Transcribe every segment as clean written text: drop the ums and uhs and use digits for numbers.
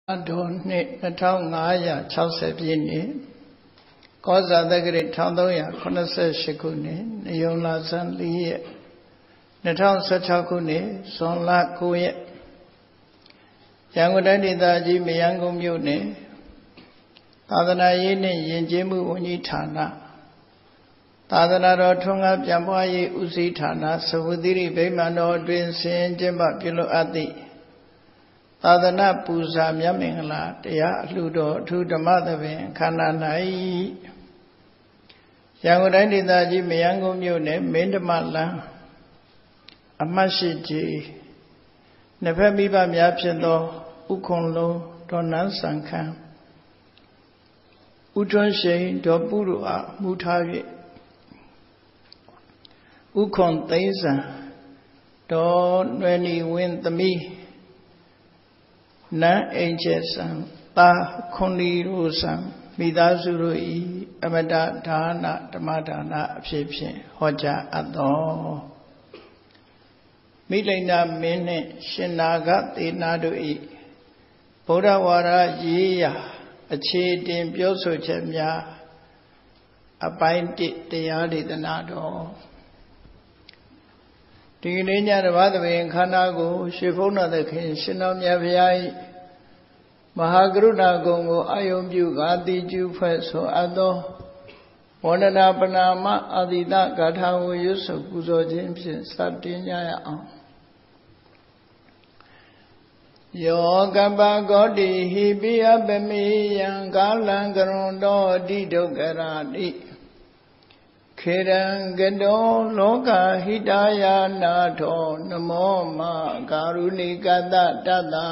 တော်နှစ်2560ပြည့်နှစ်ကောဇာတက္ကရာ1388ခုနှစ်နယုံလာဇန်4ရက်2016ခုနှစ်ဇွန်လ9ရက်ရန်ကုန်တိုင်းဒေသကြီးမရမ်းကုန်းမြို့နယ်သာသနာရေးနှင့်ယဉ်ကျေးမှုဝန်ကြီးဌာနသာသနာတော်ထွန်းကားပြန်ပွားရေးဦးစီးဌာနသဝတိရိဗိမာန်တော်အတွင်ဆင်ကျင်းပပြုလုပ်အပ်သည့်သာသနာပူဇာမြတ်မင်္ဂလာတရားအလှူတော်အထူးဓမ္မသဘင်ခန္ဓာ၌ရန်ကုန်တိုင်းဒေသကြီးမရမ်းကုန်းမြို့နယ်မင်းဓမ္မလမ်းအမှတ်ရှိကြီးနှစ်ဖက်မိဘများဖြစ်သောဥခွန်လုံးဒေါ်နန်းစံခန်းဥထွန်းရှိန်ဒေါ်ပုရုအားမူထား၍ဥခွန်သိန်းစံဒေါ်နွယ်နီဝင်းသမီးနန်းအိမ်ကျဲဆံသာခွန်လီရိုဆံမိသားစုတို့၏အမတဒါနဓမ္မဒါနအဖြစ်ဖြင့်ဟောကြားအပ်သောမိလိန်နာမင်းနှင့်ရှင်နာဂသေနာတို့၏ဗုဒ္ဓဝါဒရေးရာအခြေတင်ပြောဆိုချက်များအပိုင်း1တရားဒေသနာတော်ဒီကနေ့ညတပါးသဘင်ခန္ဓာကိုရွှေဖုံးတော်သခင်ရှင်တော်မြတ်ဘုရား၏မဟာကရုဏာဂုဏ်ကိုအာယုံပြုကာတိကျူဖွဲ့ဆိုအပ်သောဝန္ဒနာပနာမအာတိတဂါထာကိုရွတ်ဆိုပူဇော်ခြင်းဖြင့်စတင်ကြရအောင်ယောကပ္ပဂောတိဟိပိယပမေယံကာလံကရွန်တောတိဒုက္ခရာတိခေရံကတောလောကဟိတယာနာထောနမောမကာရုဏိကတတတ္တ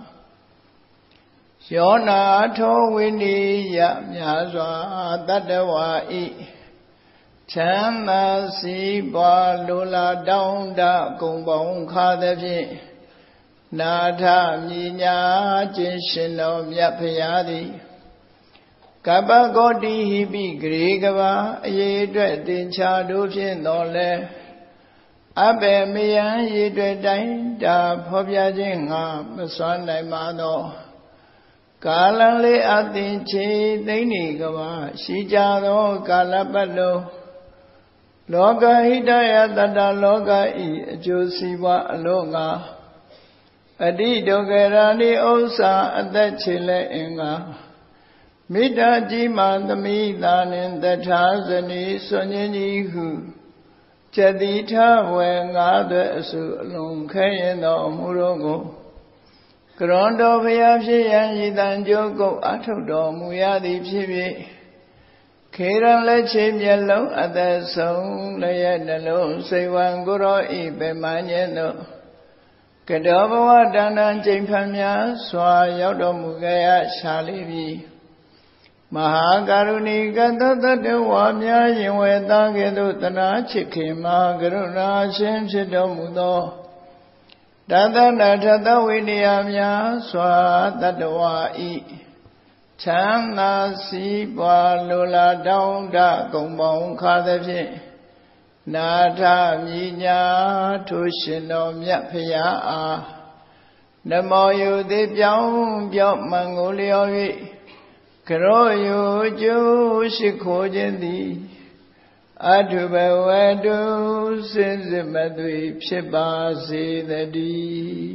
ယောနာထောဝိနိယမြာစွာတတ္တဝါဤချမ်းသာစီးပွားလိုလားတောင်းတကုံပေါင်းခါသဖြင့်နာထမြညာခြင်းရှင်တော်မြတ်ဖရာသည်ကပ္ပဂောတိဟိပိဂရေကဘာအရေးအတွက်တင်ချာတို့ဖြင့်တော်လဲအဘေမယံရေအတွက်တိုင်းတာဖော်ပြခြင်းငါမစွမ်းနိုင်ပါသောကာလလေးအသင်ချေသိမ့်နေကဘာရှိကြသောကာလပတ်လုံးလောကဟိတယတတ္တလောကဤအကျိုးစီးပွားအလို့ငါအတိဒုက္ခရာနိဥစ္စာအသက်ချေလဲအင်္ဂါမိတ္တကြီးမာသမိသာနှင့်တထာဇနီဆွန်ခြင်းကြီးဟုကျတိထဝေငါးသွဲအစုအလုံးခဲရင်တော်မူတော်ကိုကရွန်တော်ဘုရားဖြစ်ရန်ရည်တန်ကြိုးကုတ်အထုတ်တော်မူရသည်ဖြစ်၍ခေရန်လက်ချေမျက်လုံးအသက်ဆုံးလည်းရဲ့နှလုံးစိတ်ဝံကိုရောဤပေမန်းခြင်းတို့ကတောဘဝတဏ္ဍကျိန်ဖန်များစွာရောက်တော်မူကြရရှာလိပြီမဟာကရုဏီကတတ္တဝါများရင်ဝေသားကဲ့သို့တနာချစ်ခင်မဟာကရုဏာရှင်ဖြစ်တော်မူသောတသနာထသဝိနည်းများစွာတတ္တဝါဤချမ်းသာစီးပွားလိုလားတောင်းတကုံပေါင်းခါသဖြင့်နာထမြညာထိုရှင်တော်မြတ်ဖရာအားနမောယုတိပြောင်းပြော့မှန်ကိုလျော်၍ကရောယုကျိုးရှိခိုးခြင်းသည်အထုဘဝတုစင်စစ်မသွေဖြစ်ပါစေတည်း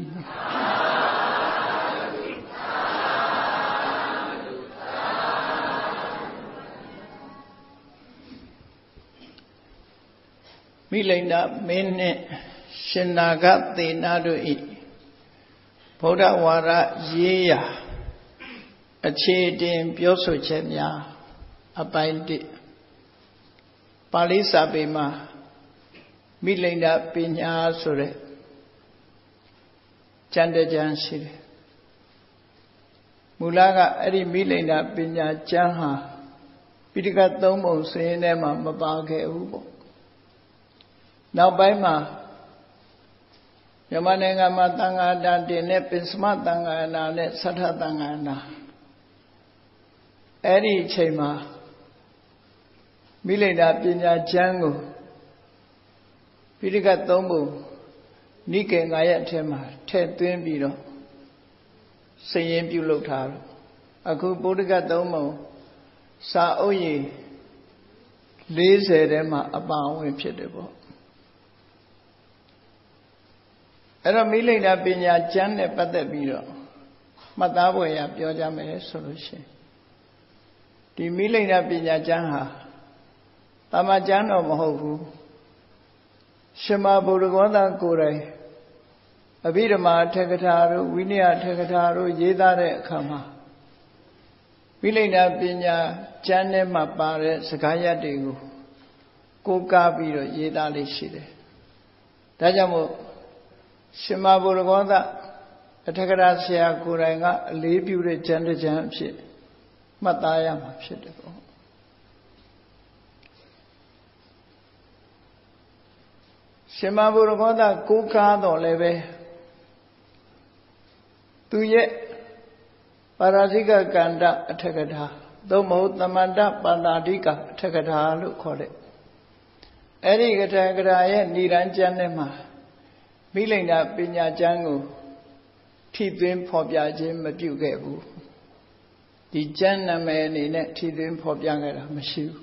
မိလိန်နာမင်းနှင့်ရှင်နာဂသေနာတို့၏ဗုဒ္ဓဝါဒရေးရာအခြေတင်ပြောဆိုချက်များအပိုင်း1ပါဠိစာပေမှာမိလိန်နာပညာဆိုတဲ့ကျမ်းတစ်ကျမ်းရှိတယ်မူလကအဲ့ဒီမိလိန်နာပညာကျမ်းဟာပိဋကတ်3ပုံစရင်းထဲမှာမပါခဲ့ဘူးပေါ့နောက်ပိုင်းမှာမြန်မာနိုင်ငံမှာသံဃာတန်တင်နဲ့ပင်စမသံဃာနာနဲ့သတ္ထသံဃာနာအဲ့ဒီအချိန်မှာမိလိန်နာပညာကျမ်းကိုပိဋကတ်3ပုံနိကေ9ရက်အထက်မှာထည့်သွင်းပြီးတော့စိတ်ရင်ပြုလုပ်ထားတော့အခုဗုဒ္ဓဂတ်သုံးပုံစာအုပ်ရည်40ထဲမှာအပါအဝင်ဖြစ်တယ်ပေါ့အဲ့တော့မိလိန်နာပညာကျမ်းနဲ့ပတ်သက်ပြီးတော့မှတ်သားဖွယ်ရပြောကြမယ်ဆိုလို့ရှိရင်ဒီမိလိန်နာပညာကျမ်းဟာတာမကျမ်းတော့မဟုတ်ဘူးရှင်မဗုဒ္ဓဂေါသကိုယ်တိုင်အဘိဓမ္မာထေကထာတို့ဝိနည်းထေကထာတို့ရေးသားတဲ့အခါမှာမိလိန်နာပညာကျမ်းထဲမှာပါတဲ့စကားရပ်တွေကိုကိုးကားပြီးတော့ရေးသားလေးရှိတယ်ဒါကြောင့်မို့ရှင်မဗုဒ္ဓဂေါသအထေကထာဆရာကိုယ်တိုင်ကအလေးပြုတဲ့ကျမ်းတစ်ကျမ်းအဖြစ်မှတ်သားရမှာဖြစ်တယ်ပေါ့ရှင်မဗုဒ္ဓဂေါသကိုးကားတော့လည်းပဲသူရဲ့ပါရာဇိကကန္တအထေကထာသို့မဟုတ်သမန္တပါဏာတိကအထေကထာလို့ခေါ်တဲ့အဲ့ဒီကထေကထာရဲ့ဏိဒန်းကျမ်းထဲမှာမိလိန်နာပညာကျမ်းကိုထိသွင်းဖော်ပြခြင်းမပြုခဲ့ဘူးဒီကျမ်းနာမည်အနေနဲ့ထိသွင်းဖော်ပြခဲ့တာမရှိဘူး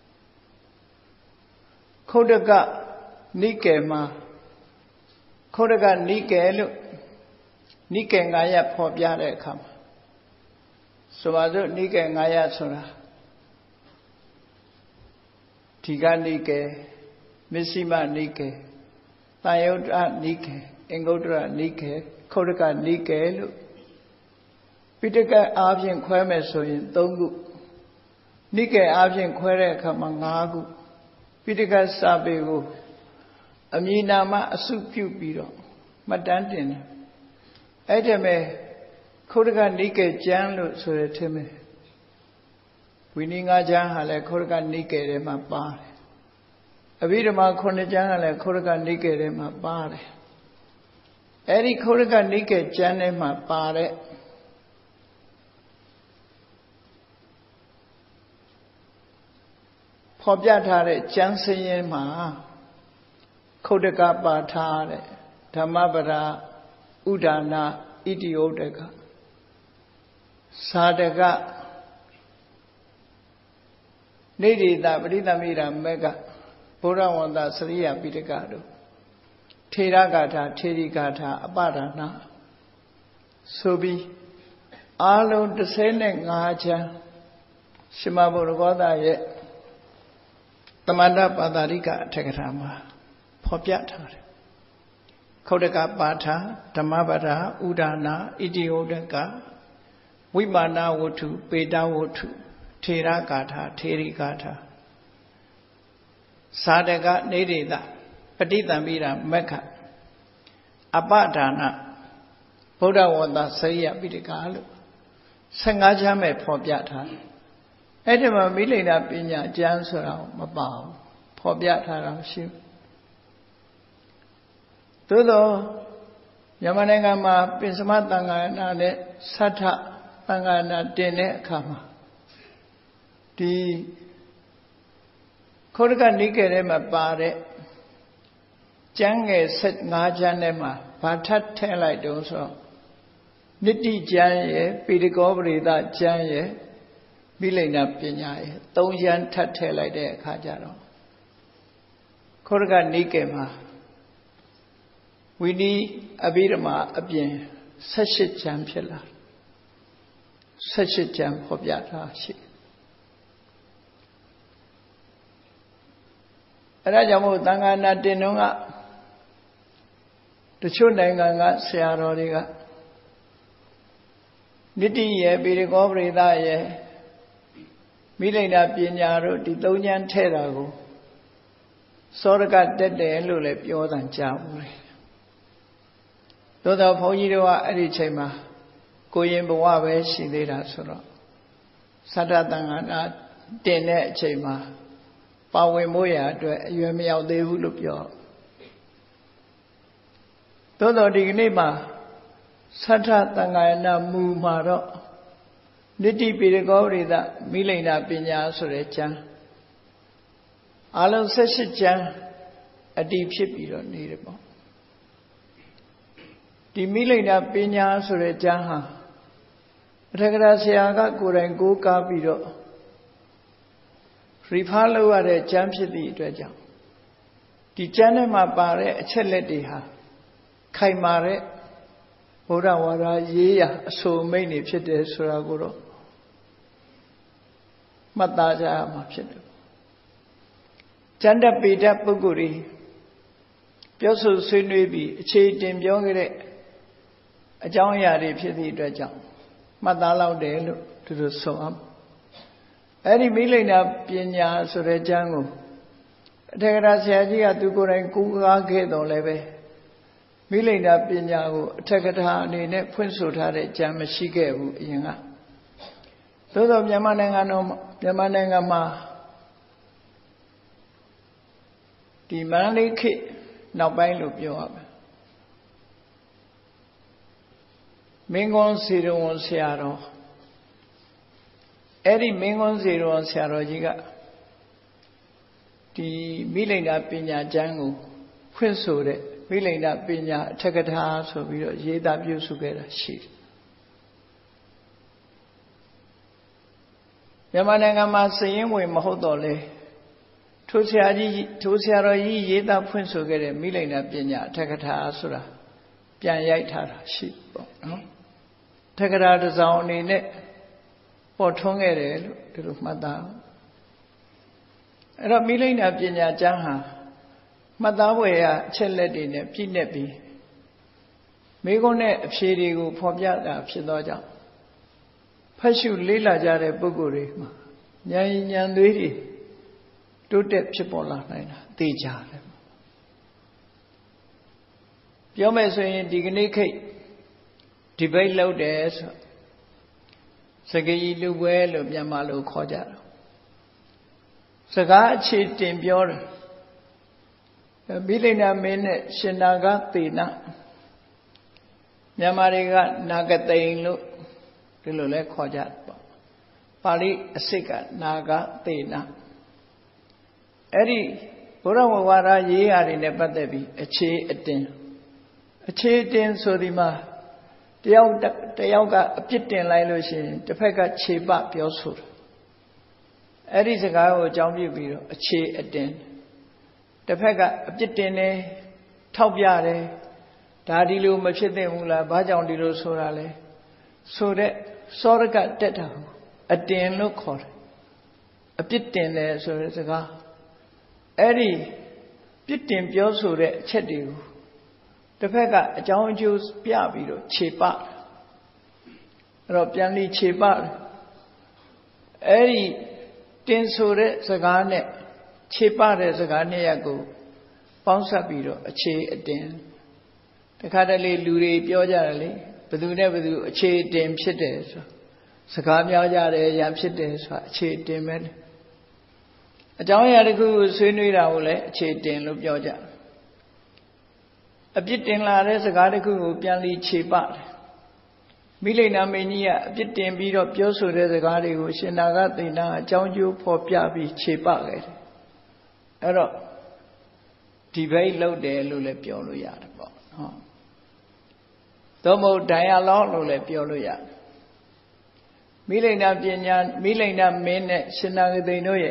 ခုတ်တကနိကေမှာခုတ်တကနိကေလို့နိကေ9ရပ်ဖော်ပြတဲ့အခါမှာဆိုပါစို့နိကေ9ရပ်ဆိုတာဒီကနိကေမစ္စည်းမနိကေသံယုတ္တနိကေအင်္ဂုတ္တရနိကေခုတ်တကနိကေလို့ပိဋကအားဖြင့်ခွဲမယ်ဆိုရင်3ခုနိကေအားဖြင့်ခွဲတဲ့အခါမှာ5ခုပိဋကစာပေကိုအမည်နာမအစုပြုပြီးတော့မှတ်တမ်းတင်တယ်အဲ့ဒါမဲ့ခုတ်တကနိကေကျမ်းလို့ဆိုရထင်မယ်ဝိနည်း9ကျမ်းဟာလည်းခုတ်တကနိကေထဲမှာပါတယ်အဘိဓမ္မာ9ကျမ်းကလည်းခုတ်တကနိကေထဲမှာပါတယ်အဲ့ဒီခုတ်တကနိကေကျမ်းထဲမှာပါတဲ့ဖော်ပြထားတဲ့ကျမ်းစာရင်းမှာခုတ်တကပါထားတဲ့ဓမ္မပဒဥဒါနာဣတိဥဒကသာတကနေရိတပရိသမိရာမေကဘုရားဝန္တစရိယပိဋကတို့ထေရဂါထာထေရီဂါထာအပဒါနာဆိုပြီးအားလုံး15ချမ်းရှင်မဗုဒ္ဓဂေါသရဲ့သမန္တပါဠိကအထေကထာမှာဖော်ပြထားတယ်ခုတ်တကပါဌာဓမ္မပဒဥဒါနာဣတိဥဒကဝိမာနဝတ္ထုပေတဝတ္ထုထေရဂါထာထေရီဂါထာသာတကနေရိတပဋိသမိရာမက္ခအပဒါနဗုဒ္ဓဝန္တစရိယပိဋကလို့15ချမ်းပဲဖော်ပြထားတယ်အဲ့ဒီမှာမိလိန်နာပညာကျမ်းဆိုတာမပါဘူးဖော်ပြထားတာမရှိဘူးသို့သောမြန်မာနိုင်ငံမှာပင်စမသံဃာနာနဲ့သတ္ထသံဃာနာတင်တဲ့အခါမှာဒီခုတ်တကနိကေထဲမှာပါတဲ့ကျမ်းငယ်15ကျမ်းထဲမှာဘာထပ်ထည့်လိုက်တုံးဆိုနိတ္တိကျမ်းရဲ့ပိဋကောပရိသကျမ်းရဲ့မိလိန်နာပညာရဲ့3ကျမ်းထပ်ထည့်လိုက်တဲ့အခါကျတော့ခုတ်တကနိကေမှာဝိနည်းအဘိဓမ္မာအပြင်18ကျမ်းဖြစ်လာ18ကျမ်းဖော်ပြထားရှိအဲဒါကြောင့်မို့သံဃာနာတင်တုန်းကတချို့နိုင်ငံကဆရာတော်တွေကနိတ္တိရဲ့ပိဋကောပရိသရဲ့မိလိန်နာပညာတို့ဒီ3ကျမ်းထဲတာကိုစောရကတက်တယ်လို့လည်းပြောတာကြားဘူးလေသို့တော့ဘုန်းကြီးတို့ကအဲ့ဒီချိန်မှာကိုရင်ဘဝပဲရှိသေးတာဆိုတော့သတ္တသံဃာနာတင်တဲ့အချိန်မှာပါဝင်မို့ရအတွက်အရွယ်မရောက်သေးဘူးလို့ပြောသို့တော့ဒီကနေ့မှာသတ္တသံဃာနာမူမှာတော့နိတ္တိပိဋကောပရိသမိလိန်နာပညာဆိုတဲ့ကျမ်းအလုံး18ကျမ်းအတည်ဖြစ်ပြီးတော့နေတယ်ပေါ့ဒီမိလိန်နာပညာဆိုတဲ့ကျမ်းဟာအထက်ကရာဆရာကကိုယ်တိုင်ကိုးကားပြီးတော့ရီဖားလုပ်ရတဲ့ကျမ်းဖြစ်သည့်အတွက်ကြောင့်ဒီကျမ်းထဲမှာပါတဲ့အချက်လက်တွေဟာခိုင်မာတဲ့ဘုရားဝါဒရေးရာအဆိုအမိန့်တွေဖြစ်တယ်ဆိုတာကိုတော့မှတ်သားကြရမှာဖြစ်တယ်ကျမ်းတက်ပေတတ်ပုဂ္ဂိုလ်တွေပြောဆိုဆွေးနွေးပြီးအခြေတင်ပြောခဲ့တဲ့အကြောင်းအရာတွေဖြစ်သည့်အတွက်ကြောင့်မှတ်သားလောက်တယ်လို့သူတို့ဆိုအောင်အဲ့ဒီမိလိန်နာပညာဆိုတဲ့ကျမ်းကိုအထက်ကရာဆရာကြီးကသူကိုယ်တိုင်ကူးကားခဲ့တော်လည်းပဲမိလိန်နာပညာကိုအထက်ကထာအနေနဲ့ဖွင့်ဆိုထားတဲ့ကျမ်းမရှိခဲ့ဘူးအရင်ကသို့သောမြန်မာနိုင်ငံမှာဒီမန္တလေးခေတ်နောက်ပိုင်းလို့ပြောရမယ်မင်းကွန်းစေတော်ဝန်ဆရာတော်အဲ့ဒီမင်းကွန်းစေတော်ဝန်ဆရာတော်ကြီးကဒီမိလိန်နာပညာကျမ်းကိုဖွင့်ဆိုတဲ့မိလိန်နာပညာအထက်ကထာဆိုပြီးတော့ရေးသားပြုစုခဲ့တာရှိတယ်မြန်မာနိုင်ငံမှာစည်ရင်းဝင်မဟုတ်တော့လေထိုဆရာတော်ကြီးရေးသားဖွင့်ဆိုခဲ့တဲ့မိလိန်နာပညာအထက်ကထာဆိုတာပြန်ရိုက်ထားတာရှိပေါ့နော်အထက်ကထာတစ်စောင်အနေနဲ့ပေါ်ထွန်းခဲ့တယ်လို့ဒီလိုမှတ်သားအဲ့တော့မိလိန်နာပညာကျမ်းဟာမှတ်သားဖွယ်ရာအချက်လက်တွေနဲ့ပြည့်နေပြီးမိကုန်းနဲ့အဖြေတွေကိုဖော်ပြတာဖြစ်သောကြောင့်ဖတ်ရှုလေ့လာကြတဲ့ပုဂ္ဂိုလ်တွေမှာဉာဏ်ဉာဏ်သွေးတွေတိုးတက်ဖြစ်ပေါ်လာနိုင်တာသိကြတယ်ပြောမယ်ဆိုရင်ဒီကနေ့ခေတ်ဒီဘိတ်လုပ်တယ်ဆိုစကားကြီးလူပွဲလို့မြန်မာလိုခေါ်ကြတယ်စကားအခြေတင်ပြောတယ်မိလိန်နာမင်းနဲ့ရှင်နာဂသေနမြန်မာတွေကနာဂသိန်လို့ဒီလိုလဲခေါ်ကြတယ်ပေါ့ပါဠိအစစ်ကနာဂသေနအဲ့ဒီဘုရားဝါဒရေးရာတွေနဲ့ပတ်သက်ပြီးအခြေအတင်ဆိုဒီမှာတယောက်ကအပြစ်တင်လိုက်လို့ရှိရင်တစ်ဖက်ကခြေပပြောဆိုတာအဲ့ဒီစကားကိုအကြောင်းပြုပြီးတော့အခြေအတင်တစ်ဖက်ကအပြစ်တင်တယ်ထောက်ပြတယ်ဒါဒီလိုမဖြစ်သင့်ဘူးလားဘာကြောင့်ဒီလိုဆိုတာလဲဆိုတဲ့စောရကတက်တာအတင်လို့ခေါ်တယ်အပြစ်တင်တယ်ဆိုတဲ့စကားအဲ့ဒီပြစ်တင်ပြောဆိုတဲ့အချက်တွေကိုတစ်ဖက်ကအကြောင်းအကျိုးပြပြီးတော့ခြေပအဲ့တော့ပြန်ပြီးခြေပအဲ့ဒီတင်ဆိုတဲ့စကားနဲ့ခြေပတဲ့စကားနှစ်ရပ်ကိုပေါင်းစပ်ပြီးတော့အခြေအတင်တခါတလေလူတွေပြောကြတယ်လေဘယ်သူနဲ့ဘယ်သူအခြေအတင်ဖြစ်တယ်ဆိုစကားများကြတယ်ရံဖြစ်တယ်ဆိုတာအခြေအတင်ပဲအကြောင်းအရာတစ်ခုကိုဆွေးနွေးတာကိုလည်းအခြေအတင်လို့ပြောကြတယ်အပြစ်တင်လာတဲ့စကားတစ်ခုကိုပြန်ပြီးခြေပတယ်မိလိန်နာမင်းကြီးကအပြစ်တင်ပြီးတော့ပြောဆိုတဲ့စကားတွေကိုရှင်နာဂသေနအကြောင်းကျိုးဖော်ပြပြီးခြေပခဲ့တယ်အဲ့တော့ဒီဘိတ်လုပ်တယ်လို့လည်းပြောလို့ရတယ်ပေါ့ဟုတ်သို့မဟုတ် dialogue လို့လည်းပြောလို့ရတယ်မိလိန်နာပညာမိလိန်နာမင်းနဲ့ရှင်နာဂသေနတို့ရဲ့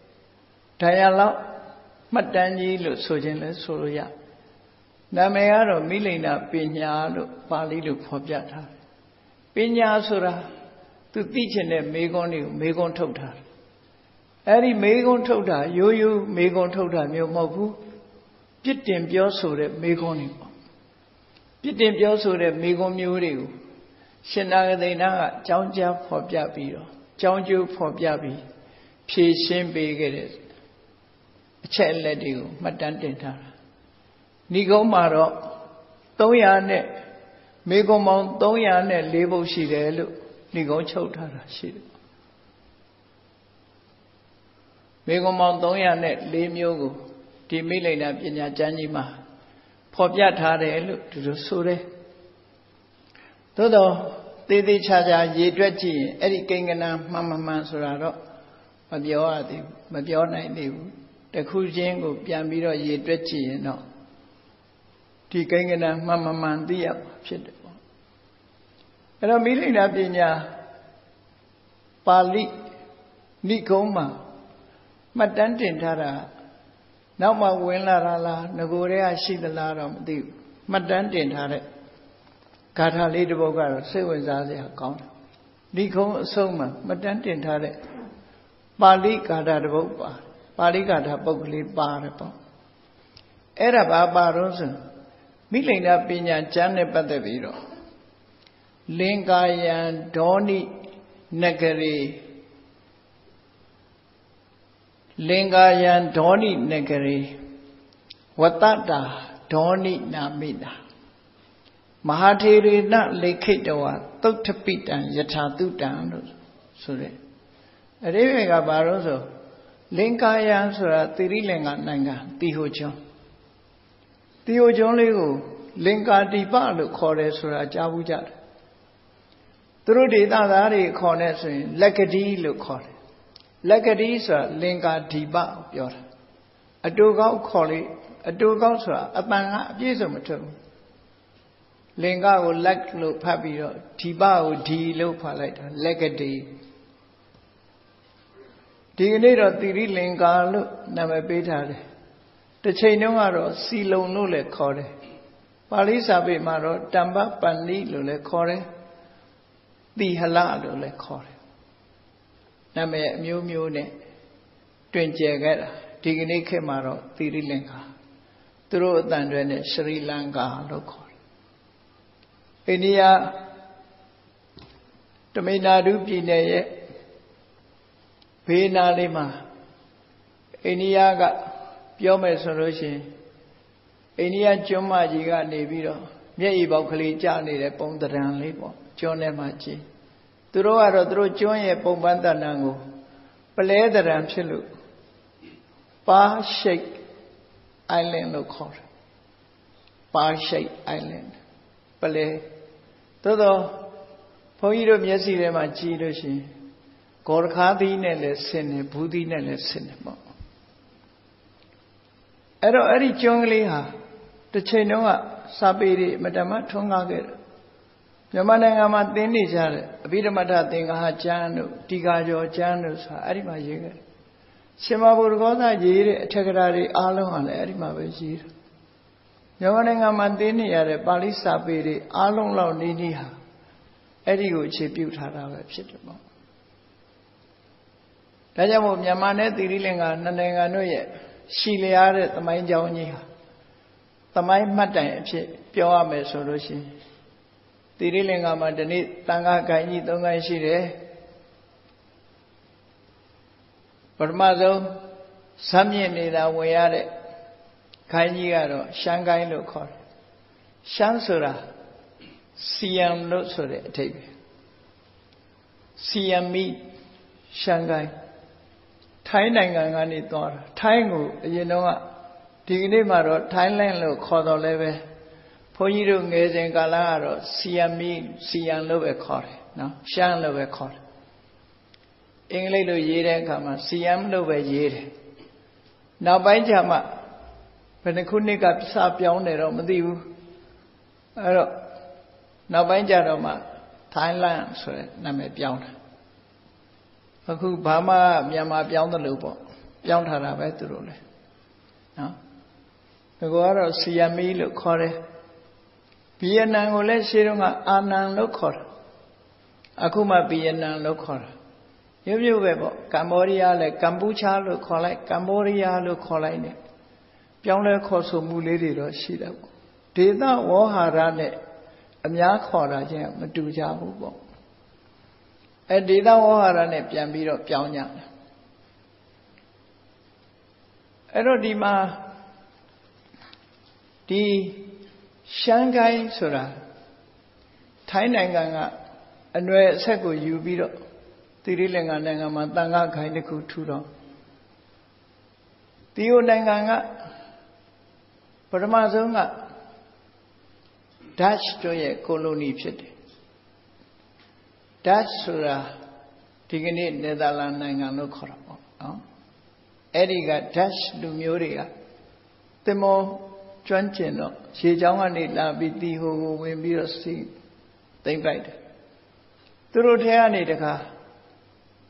dialogue မှတ်တမ်းကြီးလို့ဆိုခြင်းလဲဆိုလို့ရနာမည်ကတော့မိလိန်နာပညာလို့ပါဠိလိုဖော်ပြထားတယ်ပညာဆိုတာသူသိချင်တဲ့မေခွန်းတွေကိုမေခွန်းထုတ်ထားတယ်အဲ့ဒီမေခွန်းထုတ်တာရိုးရိုးမေခွန်းထုတ်တာမျိုးမဟုတ်ဘူးပြစ်တင်ပြောဆိုတဲ့မေခွန်းတွေပေါ့ပြစ်တင်ပြောဆိုတဲ့မေခွန်းမျိုးတွေကိုရှင်နာဂသေနကအကြောင်းကြားဖော်ပြပြီးတော့အကြောင်းကျိုးဖော်ပြပြီးဖြေရှင်းပေးခဲ့တဲ့အချက်အလက်တွေကိုမှတ်တမ်းတင်ထားတာဏိဂုံးမှာတော့300နဲ့မေခွန်းပေါင်း304ပုဒ်ရှိတယ်လို့ဏိဂုံးချုပ်ထားတာရှိတယ်မေခွန်းပေါင်း304မျိုးကိုဒီမိလိန်နာပညာကျမ်းကြီးမှာဖော်ပြထားတယ်လို့သူတို့ဆိုတယ်သို့တော့သေးသေးချာချာရေတွက်ကြည့်ရင်အဲ့ဒီကိန်းကဏ္ဍမှန်ဆိုတာတော့မပြောရသေးဘူးမပြောနိုင်သေးဘူးတစ်ခုချင်းကိုပြန်ပြီးတော့ရေတွက်ကြည့်ရင်တော့ဒီကိန်းကဏ္ဍမှန်သိရမှာဖြစ်တယ်ပေါ့အဲ့တော့မိလိန်နာပညာပါဠိနိဂုံးမှာမှတ်တမ်းတင်ထားတာနောက်မှဝင်လာတာလားငကိုယ်တည်းကရှိသလားတော့မသိဘူးမှတ်တမ်းတင်ထားတဲ့ဂါထာလေးတစ်ပုဒ်ကတော့စိတ်ဝင်စားစရာကောင်းတယ်နိဂုံးအဆုံးမှာမှတ်တမ်းတင်ထားတဲ့ပါဠိဂါထာတစ်ပုဒ်ပါဠိဂါထာပုဒ်ကလေးပါတယ်ပေါ့အဲ့ဒါဘာတော့ဆိုမိလိန်ဒပညာကျမ်းနဲ့ပတ်သက်ပြီးတော့လင်္ကာယံဒေါနိနဂရေလင်္ကာယံဒေါနိနဂရေဝတ္တတာဒေါနိနာမိတာမဟာထေရနလေခိတဝသုတ်ထပိတံယထာတုတံလို့ဆိုတဲ့အရိယေကဘာလို့ဆိုလင်္ကာယံဆိုတာသီရိလင်္ကာနိုင်ငံတီဟိုကျွန်းလေးကိုလင်္ကာတိပလို့ခေါ်တယ်ဆိုတာကြားဘူးကြတယ်သူတို့ဒေသသားတွေခေါ်နေဆိုရင်လက်ကတိလို့ခေါ်တယ်လက်ကတိဆိုတာလင်္ကာဒီပပြောတာအတူကောက်ခေါ်လေအတူကောက်ဆိုတာအပန်ကအပြည့်စုံမထွက်ဘူးလင်္ကာကိုလက်လို့ဖတ်ပြီးတော့ဒီပကိုဒီလို့ဖတ်လိုက်တာလက်ကတိဒီကနေ့တော့သီရိလင်္ကာလို့နာမည်ပေးထားတယ်တစ်ချိန်တုန်းကတော့စီလုံလို့လည်းခေါ်တယ်ပါဠိစာပေမှာတော့တမ္ပပန္နိလို့လည်းခေါ်တယ်တိဟလလို့လည်းခေါ်တယ်နာမည်အမျိုးမျိုးနဲ့တွင်ကျယ်ခဲ့တာဒီကနေ့ခေတ်မှာတော့သီရိလင်္ကာသူတို့အတန်တွေနဲ့ရှရီလင်္ကာလို့ခေါ်တယ်အိန္ဒိယတမိန်နာဒုပြည်နယ်ရဲ့ဘေးနားလေးမှာအိန္ဒိယကပြောမယ်ဆိုလို့ရှိရင်အိန္ဒိယကျွန်းမကြီးကနေပြီးတော့မျက်ရည်ပေါက်ကလေးကျနေတဲ့ပုံသဏ္ဍာန်လေးပေါ့ကျွန်းထဲမှာကြည့်သူတို့ကတော့သူတို့ကျွန်းရဲ့ပုံပန်းတဏ္ဍာန်ကိုပလဲသဏ္ဍာန်ဖြစ်လို့ပါရှိတ် island လို့ခေါ်တယ်ပါရှိတ် island ပလဲသို့တော့ဘုန်းကြီးတို့မျက်စိထဲမှာကြည့်လို့ရှိရင်ဂေါ်ရခါသီးနဲ့လည်းဆင်တယ်ဘူးသီးနဲ့လည်းဆင်တယ်ပေါ့အဲ့တော့အဲ့ဒီကျွန်းကလေးဟာတစ်ချိန်တုန်းကစာပေတွေအမတမထွန်းကားခဲ့တယ်မြန်မာနိုင်ငံမှာသင်နေကြတဲ့အဘိဓမ္မထသင်္ဃာကျမ်းတို့တီဃာကျော်ကျမ်းတို့ဆိုတာအဲ့ဒီမှာရေးခဲ့တယ်ရှင်မဘုရားကောသာရေးတဲ့အထက်ကရာတွေအားလုံးဟာလည်းအဲ့ဒီမှာပဲရေးတယ်မြန်မာနိုင်ငံမှာသင်နေရတဲ့ပါဠိစာပေတွေအားလုံးလောက်နေနေဟာအဲ့ဒီကိုအခြေပြုထားတာပဲဖြစ်တယ်ပေါ့ဒါကြောင့်မို့မြန်မာနဲ့သီရိလင်္ကာနှစ်နိုင်ငံတို့ရဲ့ရှိလျားတဲ့သမိုင်းကြောင်းကြီးဟာသမိုင်းမှတ်တိုင်အဖြစ်ပြောရမယ်ဆိုလို့ရှိရင်သီရိလင်္ကာမှာဒီနေ့တန်ခါခိုင်ကြီး၃ခိုင်ရှိတယ်ပထမဆုံးဇမ်းမြင့်နေတာဝင်ရတဲ့ခိုင်ကြီးကတော့ရှမ်းခိုင်လို့ခေါ်တယ်ရှမ်းဆိုတာစီယံလို့ဆိုတဲ့အဓိပ္ပာယ်စီယံမိရှမ်းခိုင်ထိုင်းနိုင်ငံကနေသွားတာထိုင်းကိုအရင်တော့ဒီကနေ့မှာတော့ Thailand လို့ခေါ်တော်လဲပဲဘုန်းကြီးတို့ငယ်စဉ်ကာလကတော့စီယံလို့ပဲခေါ်တယ်နော်ရှမ်းလို့ပဲခေါ်တယ်အင်္ဂလိပ်လိုရေးတဲ့အခါမှာစီယံလို့ပဲရေးတယ်နောက်ပိုင်းကျမှဘယ်နှခုနှစ်ကစပြောင်းတယ်တော့မသိဘူးအဲ့တော့နောက်ပိုင်းကျတော့မှ Thailand ဆိုတဲ့နာမည်ပြောင်းတာအခုဘာမှမြန်မာပြောင်းတယ်လို့ပေါ့ပြောင်းထားတာပဲသူတို့လည်းနော်ဒါကတော့စီယမီလို့ခေါ်တယ်ဗီယက်နမ်ကိုလည်းရှေးတုန်းကအာနန်လို့ခေါ်တာအခုမှဗီယက်နမ်လို့ခေါ်တာမျိုးပဲပေါ့ကမ္ဘောဒီးယားလည်းကမ်ပူချာလို့ခေါ်လိုက်ကမ္ဘောဒီးယားလို့ခေါ်လိုက်နေပြောင်းလဲခေါ်ဆိုမှုလေးတွေတော့ရှိတယ်ပေါ့ဒေသဝေါဟာရနဲ့အများခေါ်တာချင်းမတူကြဘူးပေါ့အဲဒေသဝေါဟာရနဲ့ပြန်ပြီးတော့ပြောင်းကြတယ်အဲ့တော့ဒီမှာဒီရှမ်းကိုင်းဆိုတာထိုင်းနိုင်ငံကအနွယ်အဆက်ကိုယူပြီးတော့သီရိလင်္ကာနိုင်ငံမှာတန်ခါခိုင်တစ်ခုထူတော့ဒီဟိုနိုင်ငံကပထမဆုံးက Dutch တို့ရဲ့ကိုလိုနီဖြစ်တယ် Dutch ဆိုတာဒီကနေ့နယ်သာလန်နိုင်ငံလို့ခေါ်တာပေါ့နော်အဲ့ဒီက Dutch လူမျိုးတွေကသင်္ဘောကျွမ်းကျင်တော့ရေချောင်းကနေလာပြီးတီဟိုကိုဝင်ပြီးတော့စီးသိမ့်ပိုက်တယ်သူတို့ထဲကနေတခါ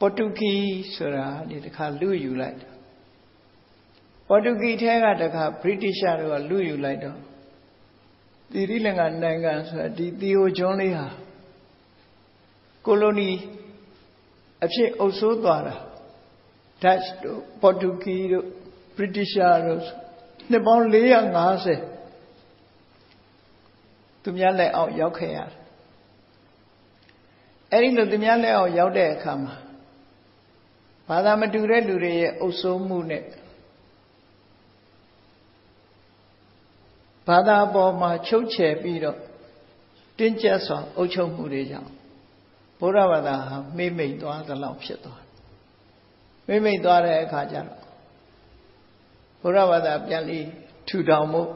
Portuguese ဆိုတာဒီတစ်ခါလူယူလိုက်တယ် Portuguese ထဲကတစ်ခါ British တို့ကလူယူလိုက်တော့သီရိလင်္ကာနိုင်ငံဆိုတာဒီသီဟိုကျွန်းလေးဟာကိုလိုနီအဖြစ်အုပ်စိုးသွားတာ Dutch တို့ Portuguese တို့ British တို့နှစ်ပေါင်း450သူများလက်အောက်ရောက်ခဲ့ရတယ်အဲ့ဒီလိုသူများလက်အောက်ရောက်တဲ့အခါမှာဘာသာမတူတဲ့လူတွေရဲ့အုပ်စိုးမှုနဲ့ဘာသာပေါ်မှာချုပ်ချယ်ပြီးတော့တင်းကျပ်စွာအုပ်ချုပ်မှုတွေကြောင့်ဘုရားဘာသာဟာမိမ့်မိတ်သွားသလောက်ဖြစ်သွားမိမ့်မိတ်သွားတဲ့အခါကျတော့ဘုရားဘာသာပြန်ပြီးထူထောင်မှု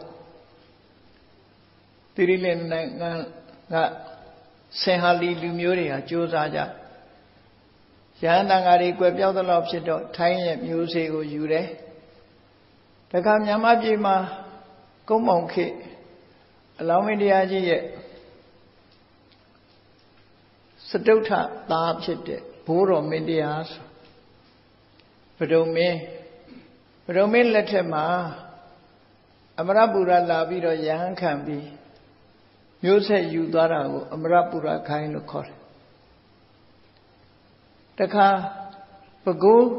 သီရိလင်္ကာနိုင်ငံကဆင်ဟာလီလူမျိုးတွေဟာကြိုးစားကြရဟန်းတန်ဃာတွေကွယ်ပြောက်သလောက်ဖြစ်တော့ထိုင်းရဲ့မျိုးစေ့ကိုယူတယ်တခါမြန်မာပြည်မှာကုန်းမောင်ခေအလောင်းမင်းတရားကြီးရဲ့စတုထသားဖြစ်တဲ့ဘိုးတော်မင်းတရားဆိုဗဒုံမင်းလက်ထက်မှာအမရပူရလာပြီးတော့ယဟန်ခံပြီးမျိုးဆက်ယူသွားတာကိုအမရပူရခိုင်းလို့ခေါ်တယ်တခါပဲခူး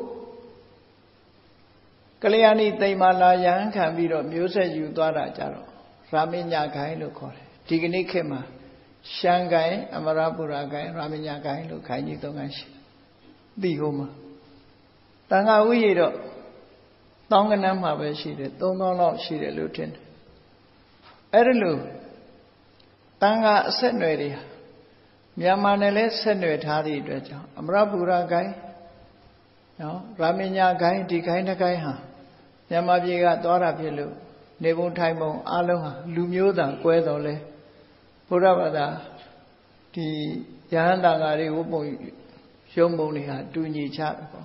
ကလျာဏီသိမ္မာလာယဟန်ခံပြီးတော့မျိုးဆက်ယူသွားတာကြတော့ရာမညခိုင်းလို့ခေါ်တယ်ဒီကနေ့ခေတ်မှာရှမ်းခိုင်းအမရပူရခိုင်းရာမညခိုင်းလို့ခိုင်းကြီးသုံးခိုင်းရှိသိဟိုမှာတန်ခါဥယျာဉ်တော့တောင်းကနန်းမှာပဲရှိတယ်3000လောက်ရှိတယ်လို့ထင်တယ်အဲ့ဒါလို့တန်ခါအဆက်အနွယ်တွေမြန်မာနဲ့လည်းဆက်နွယ်ထားသည့်အတွက်ကြောင့်အမရပူရခိုင်းနော်ရာမညခိုင်းဒီခိုင်းတစ်ခိုင်းဟာမြန်မာပြည်ကသွားတာဖြစ်လို့နေပုံထိုင်ပုံအားလုံးဟာလူမျိုးတန်ကွဲတော်လဲဘုရားဘာသာဒီယဟန်တန်ဃာတွေဝုပုံရုံပုံတွေဟာတူညီချတယ်ပေါ့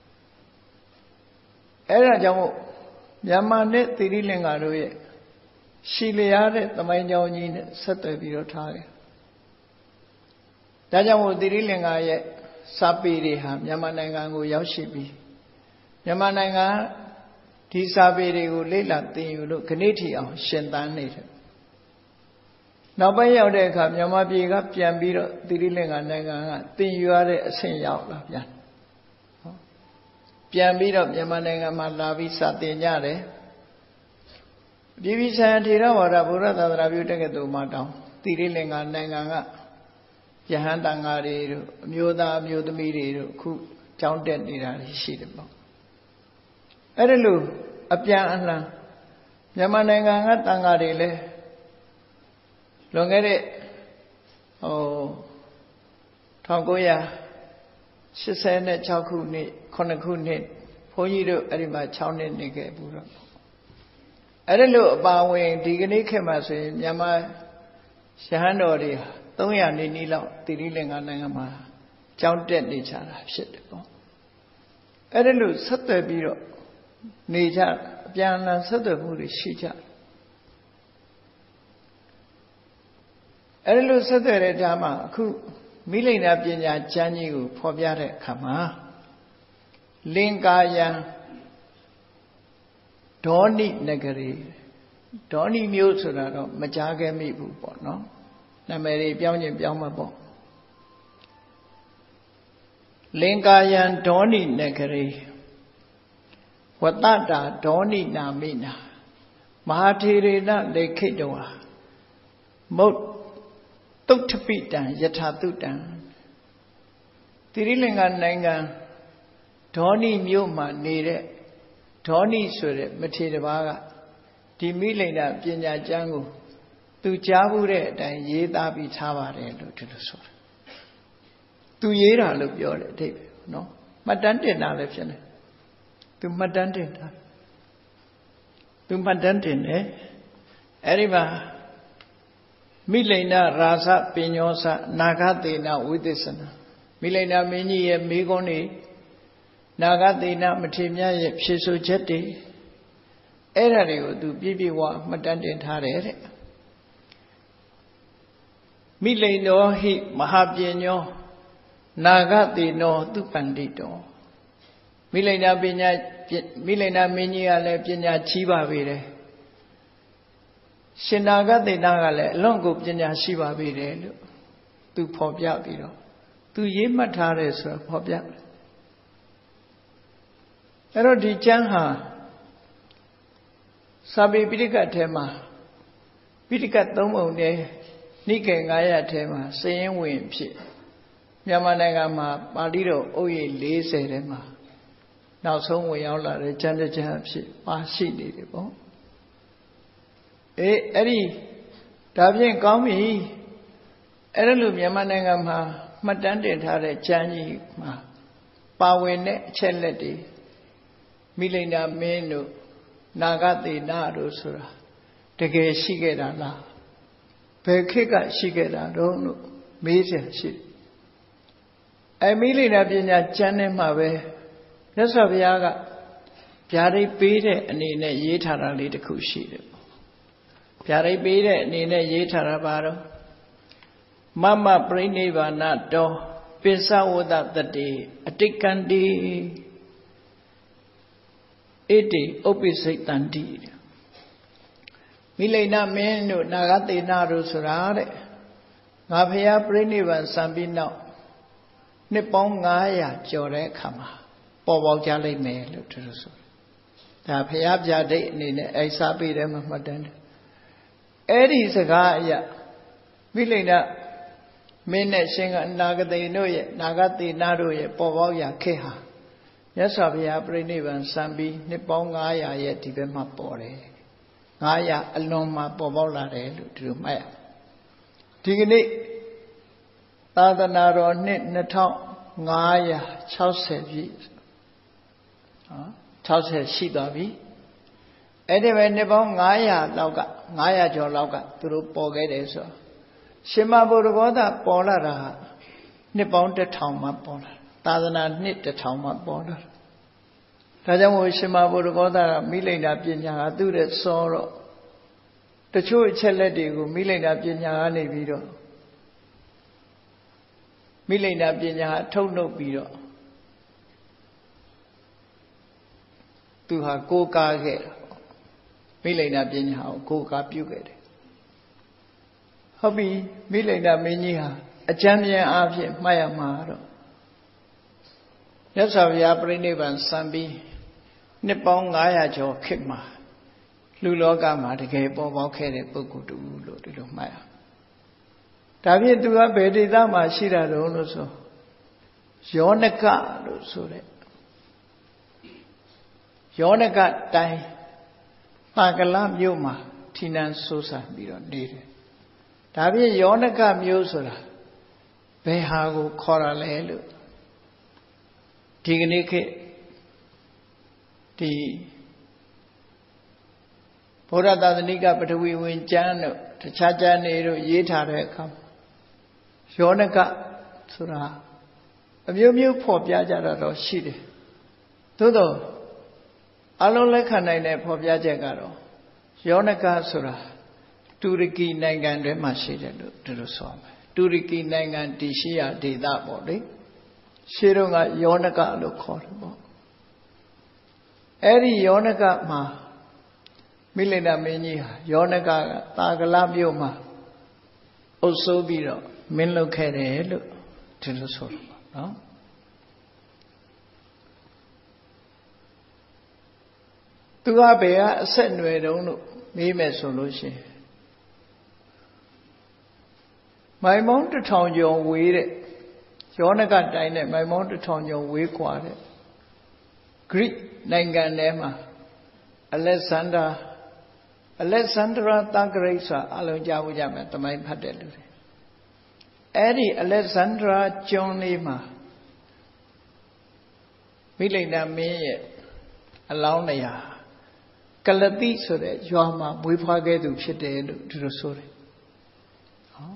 အဲ့ဒါကြောင့်မို့မြန်မာနဲ့သီရိလင်္ကာတို့ရဲ့ရှီလျားတဲ့သမိုင်းကြောင်းကြီးနဲ့ဆက်သွယ်ပြီးတော့ထားတယ်ဒါကြောင့်မို့သီရိလင်္ကာရဲ့စာပေတွေဟာမြန်မာနိုင်ငံကိုရောက်ရှိပြီးမြန်မာနိုင်ငံဒီစာပေတွေကိုလေ့လာသင်ယူလို့ခဏိထီအောင်ရှင်သန်နေတယ်နောက်ပိုင်းရောက်တဲ့အခါမြန်မာပြည်ကပြန်ပြီးတော့သီရိလင်္ကာနိုင်ငံကသင်ယူရတဲ့အဆင့်ရောက်လာပြန်ပြီးတော့မြန်မာနိုင်ငံမှာလာပြီးစာသင်ကြတယ်ပြည်ပဆိုင်ရာထေရဝါဒဘုရားသာသနာပြုတက္ကသိုလ်မှာတောင်သီရိလင်္ကာနိုင်ငံကယဟန်တန်ဃာတွေတို့အမျိုးသားအမျိုးသမီးတွေတို့အခုကျောင်းတက်နေတာရှိတယ်ပေါ့အဲ့ဒါလို့အပြန်အလှန်မြန်မာနိုင်ငံကတန်ဃာတွေလည်းလွန်ခဲ့တဲ့1986ခုနှစ်9ခုနှစ်ဘုန်းကြီးတို့အဲ့ဒီမှာ6နှစ်နေခဲ့ဘူးတော့အဲ့ဒါလို့အပါဝင်ဒီကနေ့ခေတ်မှာဆိုရင်မြန်မာရဟန်းတော်တွေ300နေနီးလောက်သီရိလင်္ကာနိုင်ငံမှာကျောင်းတက်နေကြတာဖြစ်တယ်ပေါ့အဲ့ဒါလို့ဆက်သွယ်ပြီးတော့နေကြအပြန်အလှန်ဆက်သွယ်မှုတွေရှိကြအဲ့ဒါလို့ဆက်သွယ်တဲ့ဓမ္မအခုမိလိန်နာပညာကျမ်းကြီးကိုဖော်ပြတဲ့အခါမှာလင်္ကာယံဒေါနိနဂရီဒေါနိမျိုးဆိုတာတော့မကြားခဲ့မိဘူးပေါ့နော်နာမည်တွေပြောင်းချင်းပြောင်းမှာပေါ့လင်္ကာယံဒေါနိနဂရီဝတ္တတာဒေါနိနာမိနာမဟာထေရေနလေခိတဝါမုတ်တုတ်ထပိတံယထာတုတံသီရိလင်္ကာနိုင်ငံဒေါနိမြို့မှာနေတဲ့ဒေါနိဆိုတဲ့မထေရတစ်ပါးကဒီမိလိန်နာပညာကျမ်းကိုသူကြားဘူးတဲ့အတိုင်းရေးသားပြီးထားပါတယ်လို့ဒီလိုဆိုတာသူရေးတာလို့ပြောတယ်အဓိပ္ပာယ်နော်မှတ်တမ်းတင်တာလည်းဖြစ်နေသူမှတ်တမ်းတင်တာသူမှတ်တမ်းတင်တယ်အဲ့ဒီမှာမိလိန်နာရာဇပညောစနာဂသေနဝိသစ္စနာမိလိန်နာမင်းကြီးရဲ့မိကုန်းတွေနာဂသေနမထေမြတ်ရဲ့ဖြေဆိုချက်တွေအဲ့ဒါတွေကိုသူပြည့်ပြည့်ဝမှတ်တမ်းတင်ထားတယ်တဲ့မိလိန်တော်ဟိမဟာပညောနာဂတိနောသူပန္တိတောမိလိန်နာမင်းကြီးကလည်းပညာကြီးပါပေတယ်ရှင်နာဂတိနာကလည်းအလွန်ကိုပညာရှိပါပေတယ်လို့သူဖော်ပြပြီးတော့သူရေးမှတ်ထားတယ်ဆိုတော့ဖော်ပြတယ်အဲ့တော့ဒီကျမ်းဟာစာပေပိဋကတ်ထဲမှာပိဋကတ်၃ပုံနဲ့နိကေ900ထဲမှာစည်ရင်းဝင်ဖြစ်မြန်မာနိုင်ငံမှာပါဠိတော်အုပ်ရိပ်40ထဲမှာနောက်ဆုံးဝင်ရောက်လာတဲ့ကျမ်းတစ်ကျမ်းအဖြစ်ပါရှိနေတယ်ပေါ့အဲ့ဒီဒါဖြင့်ကောင်းပြီအဲ့ဒါလိုမြန်မာနိုင်ငံမှာမှတ်တမ်းတင်ထားတဲ့ကျမ်းကြီးမှာပါဝင်တဲ့အချက်လက်တွေမိလိန်နာမင်းတို့နာဂသေနာတို့ဆိုတာတကယ်ရှိခဲ့တာလားဘယ်ခေတ်ကရှိခဲ့တာတော့လို့မေးချက်ရှိတယ်မိလိန်နာပညာကျမ်းထဲမှာပဲမြတ်စွာဘုရားကဗျာဒိတ်ပေးတဲ့အနေနဲ့ရေးထားတာလေးတစ်ခုရှိတယ်ဗျာဒိတ်ပေးတဲ့အနေနဲ့ရေးထားတာပါတော့မမပရိနိဗ္ဗာနတောပိစဝတ္တတတိအတိကန္တိဣတိဥပ္ပိစိတ်တန္တိမိလိန်နာမင်းတို့နာဂသေနာတို့ဆိုတာတဲ့ငါဖျားပရိနိဗ္ဗာန်စံပြီးနောက်နှစ်ပေါင်း900ကျော်တဲ့အခါမှာပေါ်ပေါက်ကြလိမ့်မယ်လို့သူတို့ဆိုဒါဖျားပြဒိတ်အနေနဲ့အိစာပေးတယ်မှတ်တမ်းတယ်အဲ့ဒီစကားအရမိလိန်နာမင်းနဲ့ရှင်ကနာဂသေတို့ရဲ့နာဂသေနာတို့ရဲ့ပေါ်ပေါက်ရာခေတ်ဟာမြတ်စွာဘုရားပြိဋိဘံစံပြီးနှစ်ပေါင်း900ရဲ့ဒီဘက်မှာပေါ်တယ်900အလွန်မှာပေါ်ပေါက်လာတယ်လို့ဒီလိုမှတ်ရဒီကနေ့သာသနာတော်နှစ်2560ပြည့်60ရှိသွားပြီအဲ့ဒီပဲနှစ်ပေါင်း900လောက်က900ကျော်လောက်ကသူတို့ပေါ်ခဲ့တယ်ဆိုရှင်မဘုရားဘောဓပေါ်လာတာနှစ်ပေါင်း1000မှပေါ်လာသာသနာနှစ်1000မှပေါ်လာဒါကြောင့်မို့ရှင်မဘုရားဘောဓကမိလိန်နာပညာကသူ့ရဲ့စောတော့တချို့အချက်လက်တွေကိုမိလိန်နာပညာကနေပြီးတော့မိလိန်နာပညာထုတ်နှုတ်ပြီးတော့သူဟာကိုးကားခဲ့တာမိလိန်နာပညာကိုကိုးကားပြုခဲ့တယ်ဟုတ်ပြီမိလိန်နာမင်းကြီးဟာအကျမ်းပြန်အားဖြင့်မှတ်ရမှာတော့မြတ်စွာဘုရားပြိဋိဘံစံပြီးနှစ်ပေါင်း900ကျော်ခေတ်မှာလူလောကမှာတကယ်ပေါ်ပေါက်ခဲ့တဲ့ပုဂ္ဂိုလ်တူလို့ဒီလိုမှတ်ရဒါဖြင့်သူကဘယ်ဒေသမှာရှိတာတုံးလို့ဆိုယောနကလို့ဆိုတဲ့ယောနကတိုင်းပါကလမြို့မှာဌိနန်းစိုးစံပြီးတော့နေတယ်ဒါဖြင့်ယောနကမြို့ဆိုတာဘယ်ဟာကိုခေါ်ရလဲလို့ဒီကနေ့ခေတ်ဒီဘုရားသာသနိကပထဝီဝင်ကျမ်းတို့တခြားကျမ်းတွေတို့ရေးထားတဲ့အခါယောနကဆိုတာအမျိုးမျိုးဖော်ပြကြတာတော့ရှိတယ်သို့တော့အလုံးလက်ခံနိုင်တဲ့ဖော်ပြချက်ကတော့ယောနကဆိုတာတူရကီနိုင်ငံထဲမှာရှိတယ်လို့ဒီလိုဆိုရမယ်တူရကီနိုင်ငံတည်ရှိရာဒေသပေါ့လေရှေးတော့ကယောနကလို့ခေါ်တယ်ပေါ့အဲ့ဒီယောနကမှာမိလိန်နာမင်းကြီးဟာယောနကသာကလမြို့မှာအုပ်စိုးပြီးတော့မင်းလုပ်ခဲ့တယ်လို့ဒီလိုဆိုတယ်ပေါ့နော်သူကဘယ်ကအဆက်အနွယ်တုံးလို့မေးမယ်ဆိုလို့ရှိရင်မိုင်မောင်း1000ကျော်ဝေးတဲ့ယောနကတိုင်းနဲ့မိုင်မောင်း1000ကျော်ဝေးကွာတဲ့ဂရိနိုင်ငံထဲမှာအလက်ဇန္ဒရာသဂရိတ်ဆိုတာအလုံးကြားဖို့ကြမယ်တမိုင်းဖတ်တဲ့လူတွေအဲ့ဒီအလက်ဇန္ဒရာကျွန်းလေးမှာမိလိန်နာမင်းရဲ့အလောင်းနေရာကလတိဆိုတဲ့ရွာမှာမွေးဖွားခဲ့သူဖြစ်တယ်လို့ဒီလိုဆိုတယ်ဟော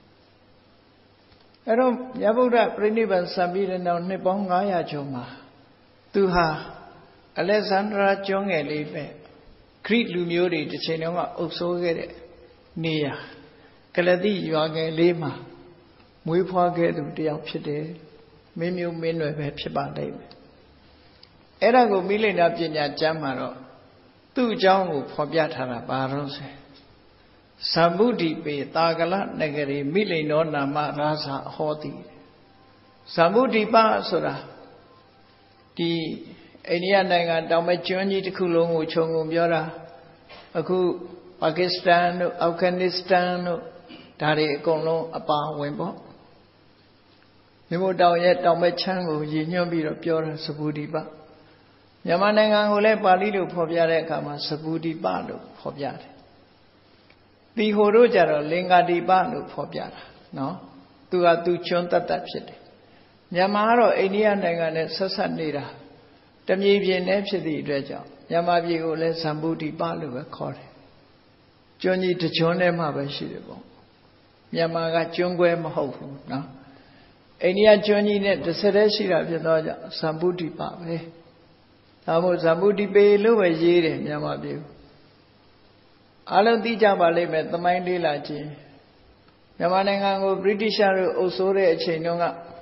အဲ့တော့မြတ်ဗုဒ္ဓပြိဋိဘံစံပြီးတဲ့နောက်နှစ်ပေါင်း900ကျော်မှာသူဟာအလက်ဇန္ဒရာကျွန်းငယ်လေးပဲဂရိလူမျိုးတွေတစ်ချိန်လုံးကအုပ်စိုးခဲ့တဲ့နေရာကလတိရွာငယ်လေးမှာမွေးဖွားခဲ့သူတယောက်ဖြစ်တယ်မင်းမျိုးမင်းနွယ်ပဲဖြစ်ပါလိမ့်မယ်အဲ့ဒါကိုမိလိန်နာပညာကျမ်းမှာတော့သူ့အကြောင်းကိုဖော်ပြထားတာပါတော့ဆိုဇမ္ဗုဒိပေတာကလနဂရီမိလိန်နောနာမရာဇာဟောတိဇမ္ဗုဒိပဆိုတာဒီအိန္ဒိယနိုင်ငံတောင်ဘက်ကျွန်းကြီးတစ်ခုလုံးကိုခြုံငုံပြောတာအခုပါကစ္စတန်တို့အာဖဂန်နစ္စတန်တို့ဒါတွေအကုန်လုံးအပါဝင်ပေါ့မြမို့တောင်ရဲ့တောင်ဘက်ချမ်းကိုရည်ညွှန်းပြီးတော့ပြောတာဇဗုဒိပမြန်မာနိုင်ငံကိုလည်းပါဠိလိုဖော်ပြတဲ့အခါမှာဇဗုဒိပလို့ဖော်ပြတယ်သီဟိုတို့ကြတော့လင်္ကာတိပလို့ဖော်ပြတာနော်သူကသူကျွန်းတတ်တတ်ဖြစ်တယ်မြန်မာကတော့အိန္ဒိယနိုင်ငံနဲ့ဆက်ဆက်နေတာတမြေပြင်နဲ့ဖြစ်သည့်အတွက်ကြောင့်မြန်မာပြည်ကိုလည်းဇမ္ဗုဒိပလို့ပဲခေါ်တယ်ကျွန်းကြီးတစ်ကျွန်းထဲမှာပဲရှိတယ်ပေါ့မြန်မာကကျွန်းကွဲမဟုတ်ဘူးနော်အိန္ဒိယကျွန်းကြီးနဲ့တစ်ဆက်တည်းရှိတာဖြစ်တော့ကြောင့်ဇမ္ဗုဒိပပဲဒါမို့ဇမ္ဗုဒိပေလို့ပဲရေးတယ်မြန်မာပြည်အားလုံးသိကြပါလိမ့်မယ်သမိုင်းလေးလာခြင်းမြန်မာနိုင်ငံကိုဗြိတိရှတို့အုပ်စိုးတဲ့အချိန်တုန်းက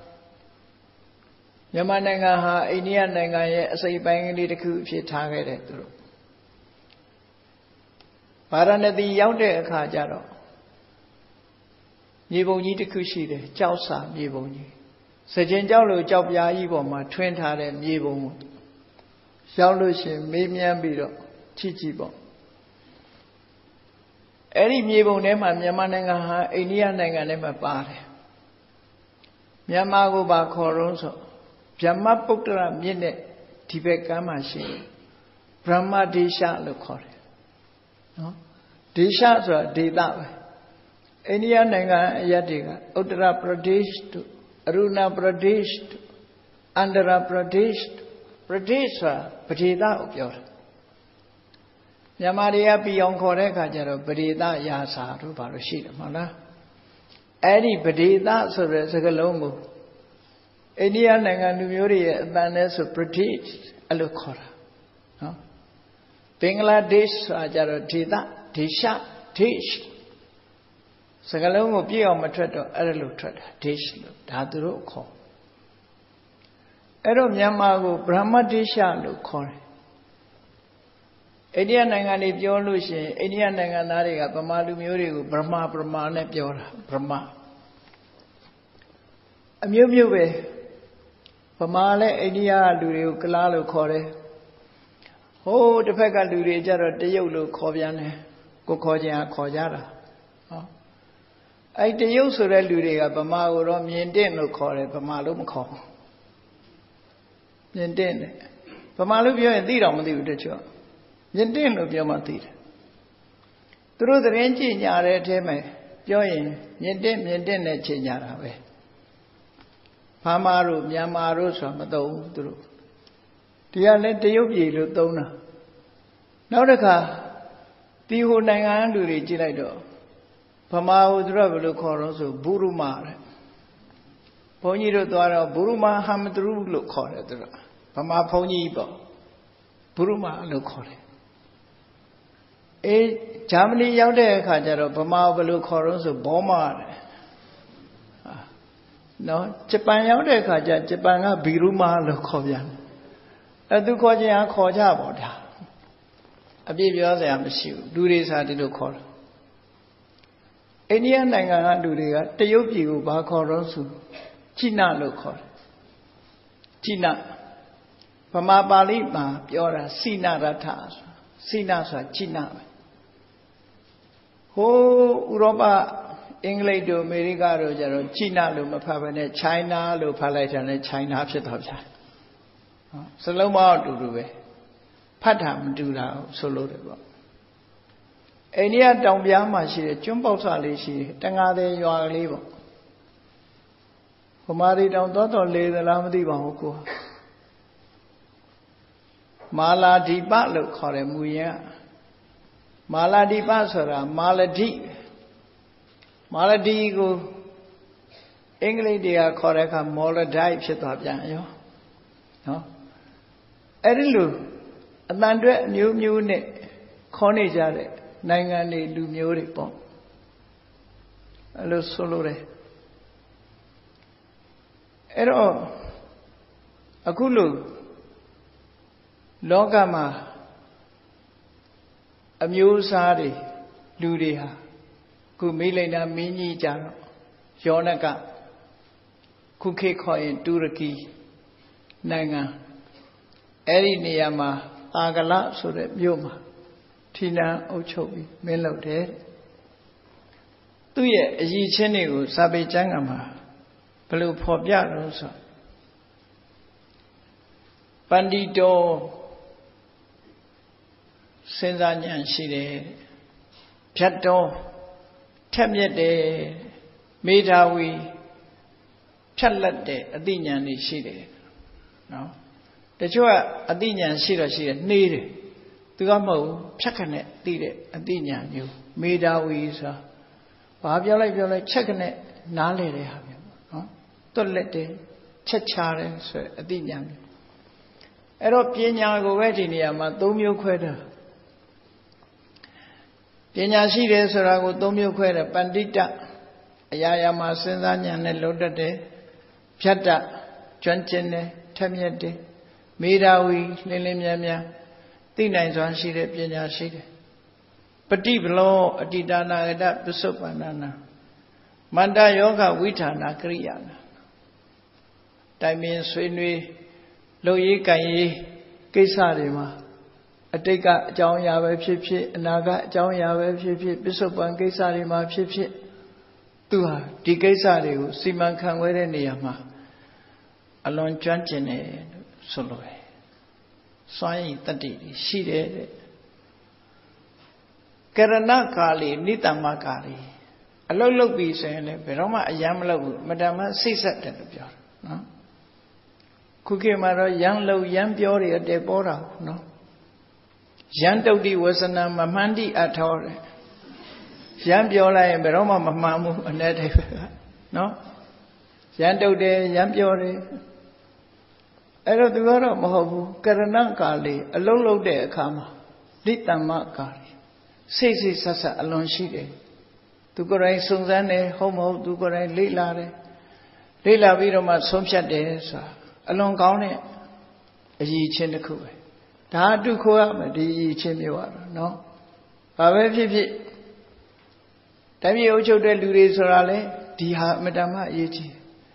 မြန်မာနိုင်ငံဟာအိန္ဒိယနိုင်ငံရဲ့အစိပ်ပိုင်းကလေးတစ်ခုအဖြစ်ထားခဲ့တယ်သူတို့ဗာရာဏသီရောက်တဲ့အခါကျတော့မြေပုံကြီးတစ်ခုရှိတယ်ကြောက်စာမြေပုံကြီးစကြင်ကြောက်လို့ကြောက်ပြားကြီးပေါ်မှာထွင်းထားတဲ့မြေပုံရောက်လို့ရှိရင်မေးမြန်းပြီးတော့ကြည့်ပေါ့အဲ့ဒီမြေပုံထဲမှာမြန်မာနိုင်ငံဟာအိန္ဒိယနိုင်ငံထဲမှာပါတယ်မြန်မာကိုပါခေါ်တော့ဆိုဗျမပုတ္တရမြစ်နဲ့ဒီဘက်ကမ်းမှာရှိတယ်ဗြဟ္မဒေရှလို့ခေါ်တယ်နော်ဒေရှဆိုတာဒေသပဲအိန္ဒိယနိုင်ငံအရပ်တွေကဥတ္တရပရဒေရှတို့အရုဏပရဒေရှတို့အန္ဒရာပရဒေရှပရဒေရှဆိုတာပဒေသကိုပြောတာမြန်မာတွေကပြည်အောင်ခေါ်တဲ့အခါကျတော့ပဒေသရာစာတို့ဘာလို့ရှိတယ်မဟုတ်လားအဲ့ဒီပဒေသဆိုတဲ့စကားလုံးကိုအိန္ဒိယနိုင်ငံလူမျိုးတွေရဲ့အတန်နဲ့ဆို British အဲ့လိုခေါ်တာနော်ဘင်္ဂလားဒေ့ရှ်ဆိုတာကြတော့ဒေသဒေရှဒေ့ရှ်စကားလုံးကိုပြည့်အောင်မထွက်တော့အဲ့လိုထွက်တာဒေ့ရှ်လို့ဒါသူတို့ခေါ်အဲ့တော့မြန်မာကိုဗြဟ္မဒေရှလို့ခေါ်တယ်အိန္ဒိယနိုင်ငံတွေပြောလို့ရှိရင်အိန္ဒိယနိုင်ငံသားတွေကဗမာလူမျိုးတွေကိုဗမာနဲ့ပြောတာဗမာအမျိုးမျိုးပဲဗမာလည်းအိန္ဒိယလူတွေကိုကလားလို့ခေါ်တယ်ဟိုးတစ်ဖက်ကလူတွေကြတော့တရုတ်လို့ခေါ်ပြန်တယ်ကိုခေါ်ကြခေါ်ကြတာဟောအဲ့တရုတ်ဆိုတဲ့လူတွေကဗမာကိုတော့မြင်တင့်လို့ခေါ်တယ်ဗမာလို့မခေါ်ဘူးမြင်တင့်တယ်ဗမာလို့ပြောရင်သိတော့မသိဘူးတချို့မြင်တင့်လို့ပြောမှသိတယ်သူတို့သတင်းကြည့်ညာတဲ့အထဲမှာပြောရင်မြင်တင့်နဲ့ကြည့်ညာတာပဲဖာမာတို့မြန်မာတို့ဆိုတာမသုံးဘူးသူတို့ဒီကလည်းတရုတ်ပြည်လို့သုံးတာနောက်တစ်ခါဒီဟိုနိုင်ငံလူတွေကြည့်လိုက်တော့ဗမာဟိုသူတို့ဘယ်လိုခေါ်တော့ဆိုဘူရုမာတဲ့ဘုန်းကြီးတို့သွားတော့ဘူရုမာဟမ်ဒရူလို့ခေါ်တယ်သူတို့ဗမာဘုန်းကြီးပေါ့ဘူရုမာလို့ခေါ်တယ်အေးဂျာမနီရောက်တဲ့အခါကျတော့ဗမာဘယ်လိုခေါ်တော့ဆိုဘောမာတဲ့နော်ဂျပန်ရောက်တဲ့အခါကျဂျပန်ကဘီရူမာလို့ခေါ်ပြန်တယ်သူခေါ်ခြင်းဟာခေါ်ကြပေါ့ဒါအပြည့်ပြောစရာမရှိဘူးလူတွေစားဒီလိုခေါ်တယ်အိန္ဒိယနိုင်ငံကလူတွေကတရုတ်ပြည်ကိုဘာခေါ်တော့ဆိုချိနလို့ခေါ်တယ်ချိနဗမာပါဠိမှာပြောတာစိနရထစိနဆိုတာချိနပဲဟိုးဥရောပအင်္ဂလိပ်တို့အမေရိကတို့ကျတော့ချိနလို့မဖတ်ဘဲနဲ့ China လို့ဖတ်လိုက်တာနဲ့ China ဖြစ်သွားပြန်စလုံးမအတူတူပဲဖတ်တာမတူတာဆိုလို့တယ်ပေါ့အိန္ဒိယတောင်ပြားမှာရှိတဲ့ကျွန်းပေါက်စလေးရှိတယ်တငါတဲ့ရွာကလေးပေါ့ဗမာတွေတောင်တော်လေသလားမသိပါဘူးကိုမာလာဒီပလို့ခေါ်တယ်မူရင်ကမာလာဒီပဆိုတာမာလဒိကိုအင်္ဂလိပ်တွေကခေါ်တဲ့အခါမော်လဒိုက်ဖြစ်သွားပြန်ရောနော်အဲ့ဒီလိုအတန်တွဲအမျိုးမျိုးနဲ့ခေါ်နေကြတဲ့နိုင်ငံတွေလူမျိုးတွေပေါ့အဲ့လိုဆိုလို့တယ်အဲ့တော့အခုလို့လောကမှာအမျိုးအစားတွေလူတွေဟာခုမိလိန်နာမင်းကြီးကြတော့ယောနကခုခေတ်ခေါ်ရင်တူရကီနိုင်ငံအဲ့ဒီနေရာမှာအာဂလဆိုတဲ့မြို့မှာထီနန်းအုပ်ချုပ်ပြီးမင်းလုပ်တယ်သူ့ရဲ့အရည်ချင်းတွေကိုစာပေကျမ်းကမှာဘယ်လိုဖော်ပြတော့ဆိုပန္တိတောစဉ်းစားဉာဏ်ရှိတယ်ဖြတ်တော်ထက်မြက်တယ်မေဓာဝီဖြတ်လက်တဲ့အသိဉာဏ်တွေရှိတယ်နော်တချို့ကအသိဉာဏ်ရှိတော့ရှိတယ်နှေးတယ်သူကမဟုတ်ဖြတ်ခနဲ့သိတဲ့အသိဉာဏ်မျိုးမေဓာဝီဆိုတာဘာပြောလိုက်ချက်ခနဲ့နားလေတဲ့ဟာမျိုးနော်တွက်လက်တယ်ချက်ချတယ်ဆိုတဲ့အသိဉာဏ်မျိုးအဲ့တော့ပညာကိုပဲဒီနေရာမှာ၃မျိုးခွဲတယ်ပညာရှိတယ်ဆိုတာကို၃မျိုးခွဲတယ်ပန္တိတအရာရာမှာစဉ်းစားဉာဏ်နဲ့လုံးတတ်တယ်ဖြတ်တကျွမ်းကျင်တယ်ထက်မြက်တယ်မေဓာဝီလင်းလင်းမြန်းမြန်းသိနိုင်စွမ်းရှိတဲ့ပညာရှိတယ်ပฏิဘလောအတ္တိတာနာဂတပစ္စုပ္ပန္နနာမန္တယောဂဝိဌာနာကရိယာနာတိုင်ပင်ဆွေးနွေးလုပ်ရေးကံရေးကိစ္စတွေမှာအတိတ်ကအကြောင်းအရာပဲဖြစ်ဖြစ်အနာဂတ်အကြောင်းအရာပဲဖြစ်ဖြစ်ပစ္စုပ္ပန်ကိစ္စတွေမှာဖြစ်ဖြစ်သူဟာဒီကိစ္စတွေကိုစီမံခန့်ခွဲတဲ့နေရာမှာအလွန်ကျွမ်းကျင်တယ်ဆိုလို့ပဲစွမ်းရည်တတ္တိရှိတယ်တဲ့ကရဏကာလီနိတ္တမကာလီအလုတ်လုတ်ပြီဆိုရင်လည်းဘယ်တော့မှအယမ်းမလုတ်ဘူးမတမ်းမှစိတ်ဆက်တယ်လို့ပြောတယ်နော်ခုခေတ်မှာတော့ယမ်းလုတ်ယမ်းပြောတွေအတဲပေါ်တာနော်ယမ်းတုတ်တိဝဇနမမှန်တိအထောတဲ့ယမ်းပြောလိုက်ရင်ဘယ်တော့မှမမှန်ဘူးအ내တိပဲနော်ယမ်းတုတ်တယ်ယမ်းပြောတယ်အဲ့တော့သူကတော့မဟုတ်ဘူးကရဏကာလီအလုံးလုံးတဲ့အခါမှာလိတ္တမကာလီစိတ်ဆက်ဆက်အလွန်ရှိတယ်သူကိုယ်တိုင်စုံစမ်းတယ်ဟုတ်မဟုတ်သူကိုယ်တိုင်လေ့လာတယ်လေ့လာပြီးတော့မှဆုံးဖြတ်တယ်ဆိုတာအလွန်ကောင်းတဲ့အရည်ချင်းတစ်ခုပဲဒါအတုခိုးရမယ်ဒီအရည်ချင်းမျိုးကတော့နော်ဘာပဲဖြစ်ဖြစ်တိုင်းပြည်အုပ်ချုပ်တဲ့လူတွေဆိုတာလေဒီဟာအမတမအရေးကြီး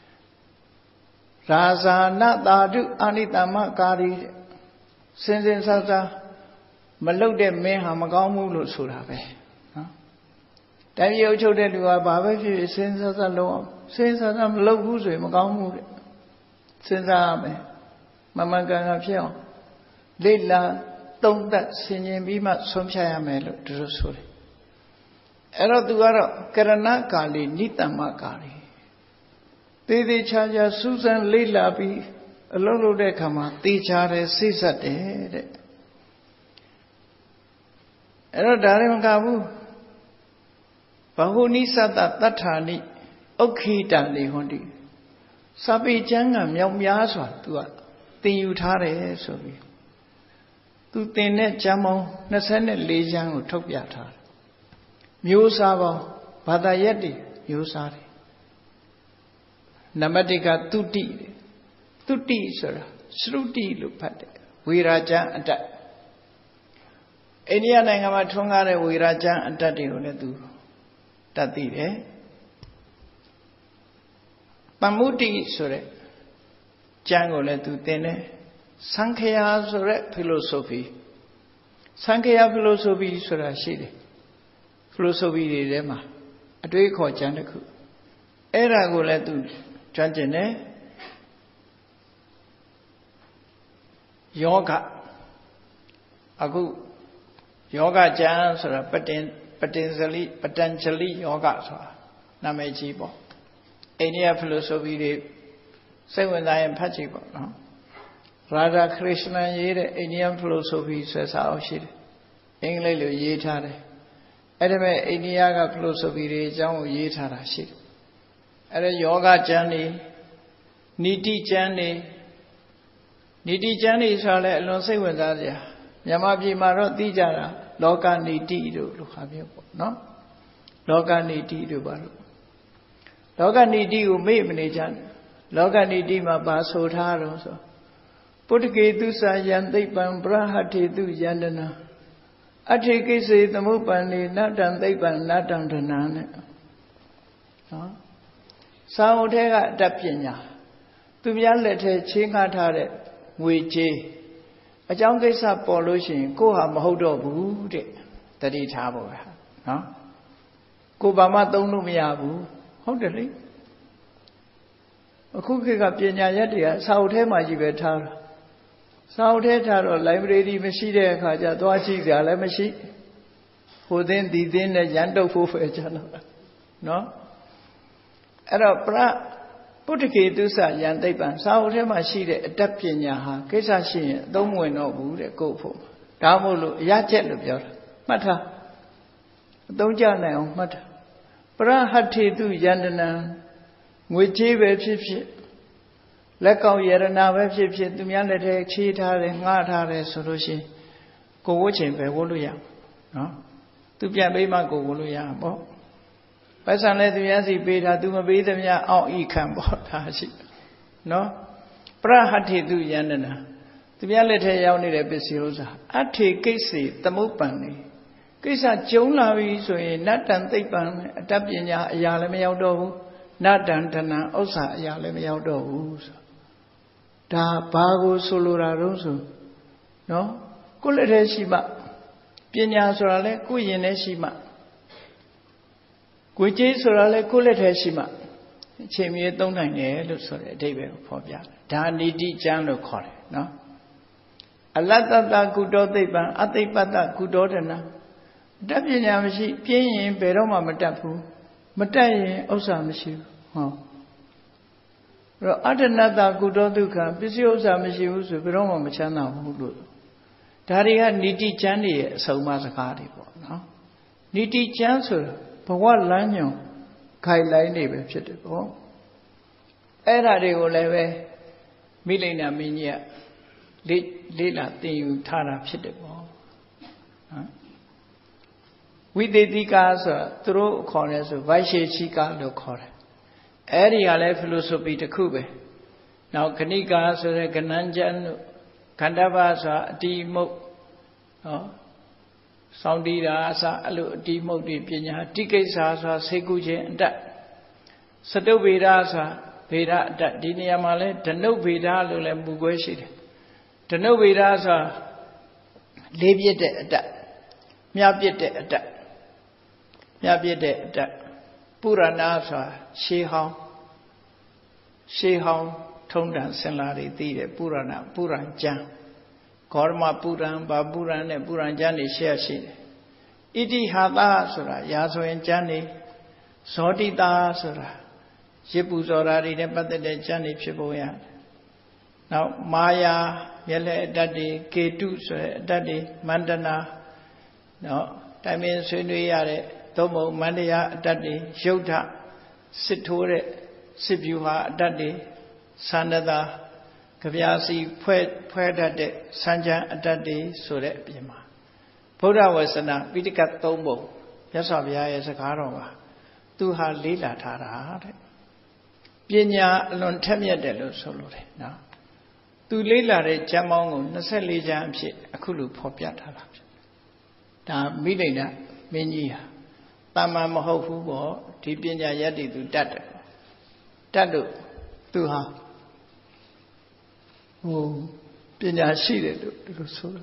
ရာဇာနတာတုအာနိတမကာရီစင်စင်ဆောက်ဆောက်မလုတ်တဲ့မင်းဟာမကောင်းဘူးလို့ဆိုတာပဲနော်တိုင်းပြည်အုပ်ချုပ်တဲ့လူကဘာပဲဖြစ်ဖြစ်စင်စင်ဆောက်ဆောက်လုံးအောင်စင်စင်ဆောက်ဆောက်မလုတ်ဘူးဆိုရင်မကောင်းဘူးတဲ့စဉ်းစားရမယ်မမှန်ကန်ကန်ဖြစ်အောင်လေ့လာသုံးသပ်ဆင်ခြင်ပြီးမှဆုံးဖြတ်ရမယ်လို့သူတို့ဆိုတယ်အဲ့တော့သူကတော့ကရဏကာလီနိတ္တမကာလီသေးသေးချာချာစူးစမ်းလေ့လာပြီးအလုံးလုံးတဲ့အခါမှာသေချာတယ်စိတ်ဆက်တယ်တဲ့အဲ့တော့ဒါလည်းမကဘူးဘဟုနိသတ္တတဋ္ဌာနိဥက္ခိတံလေဟွန်တိစာပေကျမ်းကမြောက်များစွာသူကသင်ယူထားတယ်ဆိုပြီးသူသင်တဲ့ကျမ်းပေါင်း24ကျမ်းကိုထုတ်ပြထားတယ်မျိုးစားပေါင်းဘာသာရပ်တွေမျိုးစားတွေနံပါတ်1ကသုတိသုတိဆိုတာသရုတိလို့ဖတ်တယ်ဝေရာကျမ်းအတတ်အိန္ဒိယနိုင်ငံမှာထွန်းကားတဲ့ဝေရာကျမ်းအတတ်တွေကိုလည်းသူတတ်သိတယ်ပမ္မုတိဆိုတဲ့ကျမ်းကိုလည်းသူသင်တယ်သံခရာဆိုတဲ့ philosophy သံခရာ philosophy ဆိုတာရှိတယ် philosophy တွေထဲမှာအတွေးခေါ်ကျမ်းတစ်ခုအဲ့ဒါကိုလည်းသူကျွမ်းကျင်တယ်ယောဂအခုယောဂကျမ်းဆိုတာပတန်ဂျလီယောဂဆိုတာနာမည်ကြီးပေါ့အိန္ဒိယ philosophy တွေစိတ်ဝင်စားရင်ဖတ်ကြည့်ပေါ့နော်ရာဓာခရစ်ယာန်ရေးတဲ့ Indian philosophy ဆိုစာအုပ်ရှိတယ်အင်္ဂလိပ်လိုရေးထားတယ်အဲ့ဒါမဲ့အိန္ဒိယက philosophy တွေအကြောင်းကိုရေးထားတာရှိတယ်အဲ့ဒါယောဂကျမ်းတွေနိတိကျမ်းတွေဆိုတာလည်းအလွန်စိတ်ဝင်စားစရာမြန်မာပြည်မှာတော့သိကြတာလောကနိတိတို့လို့ခါမျိုးပေါ့နော်လောကနိတိတို့ပါလို့လောကနိတိကိုမေ့မနေကြနဲ့လောကနိတိမှာပါဆိုထားတော့ဆို Putthaketusa Yantaipan Prahatetu Yandana Athekise Tamupani Natan Taipan Natan Dhanane Sautega Dapinya Tumyalete Chingatare Wiji A Jankesa Pollution Koha Mahodo Bude Tadi Tabo Kubama Donumiabu Hodeli A cookie up Yadia Sautema Jibetar Sauteta library machine Kaja Dwachi Galamashi who then did in a Yando Fufechana no Era Pra Putthaketusa Yantaipan Sautema Shide Dapinya Kesashi Domweno Bude Gopo Damulu Yachet Mata Donjana Mata Prahatetu Yandana Wijibe Pipsi Lekao Yerana Webship to Mianete, Cheetah, and Ngata, Solution. Go watching by Woluya. No? To be a baby, go Woluya. Person let the Yancy beta do a beta out e campo. No? Prahati do Yandana. To be a letter Yauni Episiosa. Ati Kisi, the Mupani. Kisa Jona, so in Natan Tipan, Tapiana, Yalameo, Natan Tana, Osa, Yalameo. Da Bago Solura Rosu. No? Kulere Shima. Pinya Sorale, Kuyene Shima. Kuji Sorale, Kulere Shima. Chimie don't I know, so David Pobia. Dani di Jano Kore, no? Alata Kudotiban, Atipata Kudodana. Dapinya Mishi, Pian, Beroma Matapu, Matai, Osamishi. Adanata Kudoduka, Pisiosa Mishius, Veroma Machana Hulu. Daria Niti Chandi, Saumasakari. Niti Chancellor, Pawa Lanyo, Kailai neighbor, Chitipo. Era de Oleve, Milena Minia, Lila, the Tara Chitipo. With the Dicas through corners of Vaishe Chica Locore. Area left philosophy to Kube. Now Kanika so the Kananjan Kandavasa Dimo Soundida Sa Alu Dimo di Pina Tikesa Seguje and that Sato Vedasa Veda that Diniamale, the no Veda Lulem Bugueshid. The no Vedasa Leviate at that Miabiete at that Miabiete at that Puranasa, Shihao, Tondan Senlari, Thede, Purana, Puranjan, Korma Puran, Baburan, and Puranjani Shashi. Idi Hada Sura, Yaso and Jani, Soti Da Sura, Shipuzorari, and Patade Jani Chiboyan. Now Maya, Yele Daddy, Ketu, Daddy, Mandana, no, Tamin Sunuyare. Tomo Mandia Daddy, Shota, Siture, Sibuha Daddy, Sanada, Kavyasi, Puedade, Sanja Daddy, Sure Pima. Poda was an Vidicat Tomo, Yasavia is a Karova, Tuha Lila Tara, Pinya Lontemia de Solore, now. Tu Lila Jamon, Nasali Jamshi, Akulu Popiata. Da Milena, Minia. Tama Mahofu, Tipinya Yadi to Tata. Tadu, Tuha. Oh, Pinya Shide to Sula.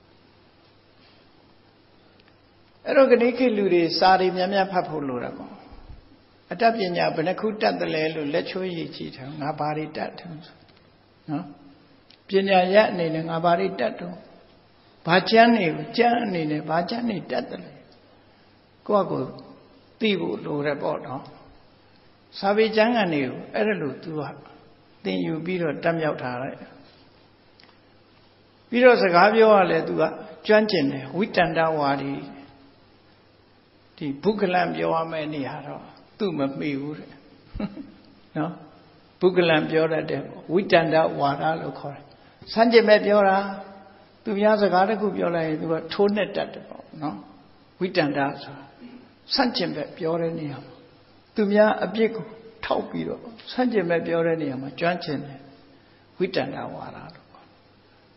Eroganiki Ludi, Sari Yamia Papuluramo. Atapinya, Benakuta the Lelu, Lecho Yichita, Nabari Tatum. No? Pinya Yatni, Nabari Tatum. Bajani, Jani, Bajani Tatum. Go Tibu do report. Savi Jangani, Erelu to then you beat a damn out. Biros a Gavio le to Janjin, Witanda Wadi. The Bukalam Yoamani Haro, Tuma Miur. No? Bukalam Yora de Witanda Wada Locore. Sanje Mediora, သူများစကားတစ်ခုပြောလိုက်ရင်သူကထိုးနဲ့တတ်တယ်ပေါ့နော်ဝိတန္တဆိုတာဆန့်ကျင်ဘက်ပြောတဲ့နေရာမှာသူများအပြစ်ကိုထောက်ပြီးတော့ဆန့်ကျင်ဘက်ပြောတဲ့နေရာမှာကျွမ်းကျင်တယ်ဝိတန္တဝါဒလို့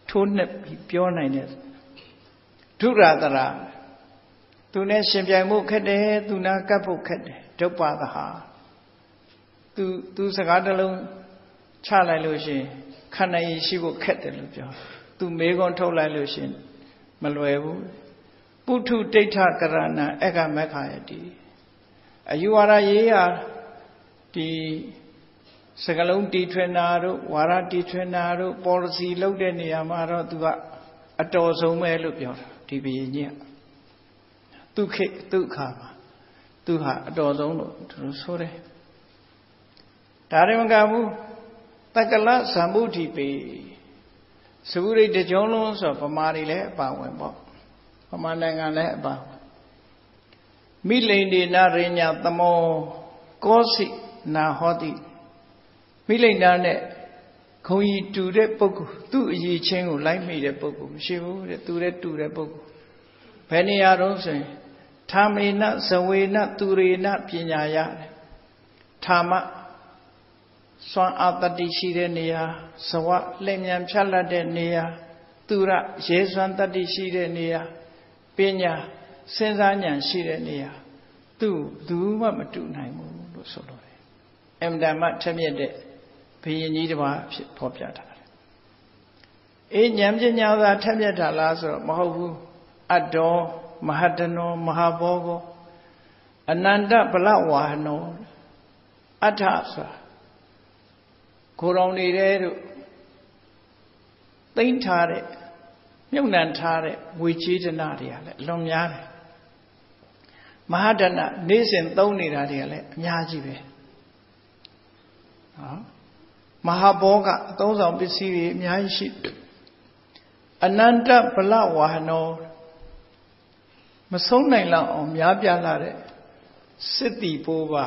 ထိုးနှက်ပြီးပြောနိုင်တဲ့ဒုရတရာသူနဲ့ရှင်ပြိုင်မှုခက်တယ်သူနာကပ်ဖို့ခက်တယ်ဒုပ္ပသဟာသူစကားတစ်လုံးချလိုက်လို့ရှင်ခန္ဓာရည်ရှိဖို့ခက်တယ်လို့ပြောသူမေးခွန်းထုတ်လိုက်လို့ရှင်မလွယ်ဘူးပုထုဒိဋ္ဌကရဏအက္ခမက္ခယတိအယူဝါဒရေးရဒီစကလုံးတီထွင်တာတို့ဝါဒတီထွင်တာတို့ policy လုပ်တဲ့နေရာမှာတော့သူကအတော်ဆုံးပဲလို့ပြောတာဒီဘုရင်ကြီးကသူခေသူခါမှာသူဟာအတော်ဆုံးလို့သူတို့ဆိုတယ်ဒါရင်မကဘူးတက္ကလဇံဗုဒ္ဓိပေသဗုဒိတ်တကြုံလုံးဆိုဗမာတွေလည်းအပါဝင်ပေါ့ဗမာနိုင်ငံလည်းအပါမိလိန်ဒေနရိညာသမောကောစိနာဟောတိမိလိန်နာနဲ့ခုံကြီးတူတဲ့ပုဂ္ဂိုလ်သူ့အရေးချင်းကိုလိုက်မိတဲ့ပုဂ္ဂိုလ်မရှိဘူးတဲ့သူလည်းတူတဲ့ပုဂ္ဂိုလ်ဘယ်နေရာတော့ဆိုရင်ထာမေနဇဝေနသူရေနပညာရတယ်ထာမစွမ်းအားတတ္တိရှိတဲ့နေရာဇဝလျင်မြန်ဖြတ်လက်တဲ့နေရာသူရရဲစွမ်းတတ္တိရှိတဲ့နေရာပညာစဉ်းစားဉာဏ်ရှိတဲ့နေရာသူမှမတူနိုင်ဘူးလို့ဆိုလိုတယ်အမှန်တမ်းထက်မြက်တဲ့ဘုရင်ကြီးတစ်ပါးဖြစ်ဖော်ပြထားတယ်အေးဉာဏ်ပညာသာထက်မြက်တာလားဆိုတော့မဟုတ်ဘူးအတ္တောမဟာတနောမဟာဘောဂောအနန္တဗလဝါဟနောအဋ္ဌဆိုတာကိုယ်တော်နေတဲ့တို့သိမ့်ထားတဲ့မြုပ်နှံထားတဲ့ငွေကြေးဒနာတွေကလည်းအလွန်များတယ်မဟာဒနာနေ့စဉ်သုံးနေတာတွေကလည်းအများကြီးပဲနော်မဟာဘောကအသုံးဆောင်ပစ္စည်းတွေအများကြီးရှိအနန္တဗလဝါဟနောမဆုံးနိုင်လောက်အောင်များပြားလာတဲ့စစ်တီပိုးပါ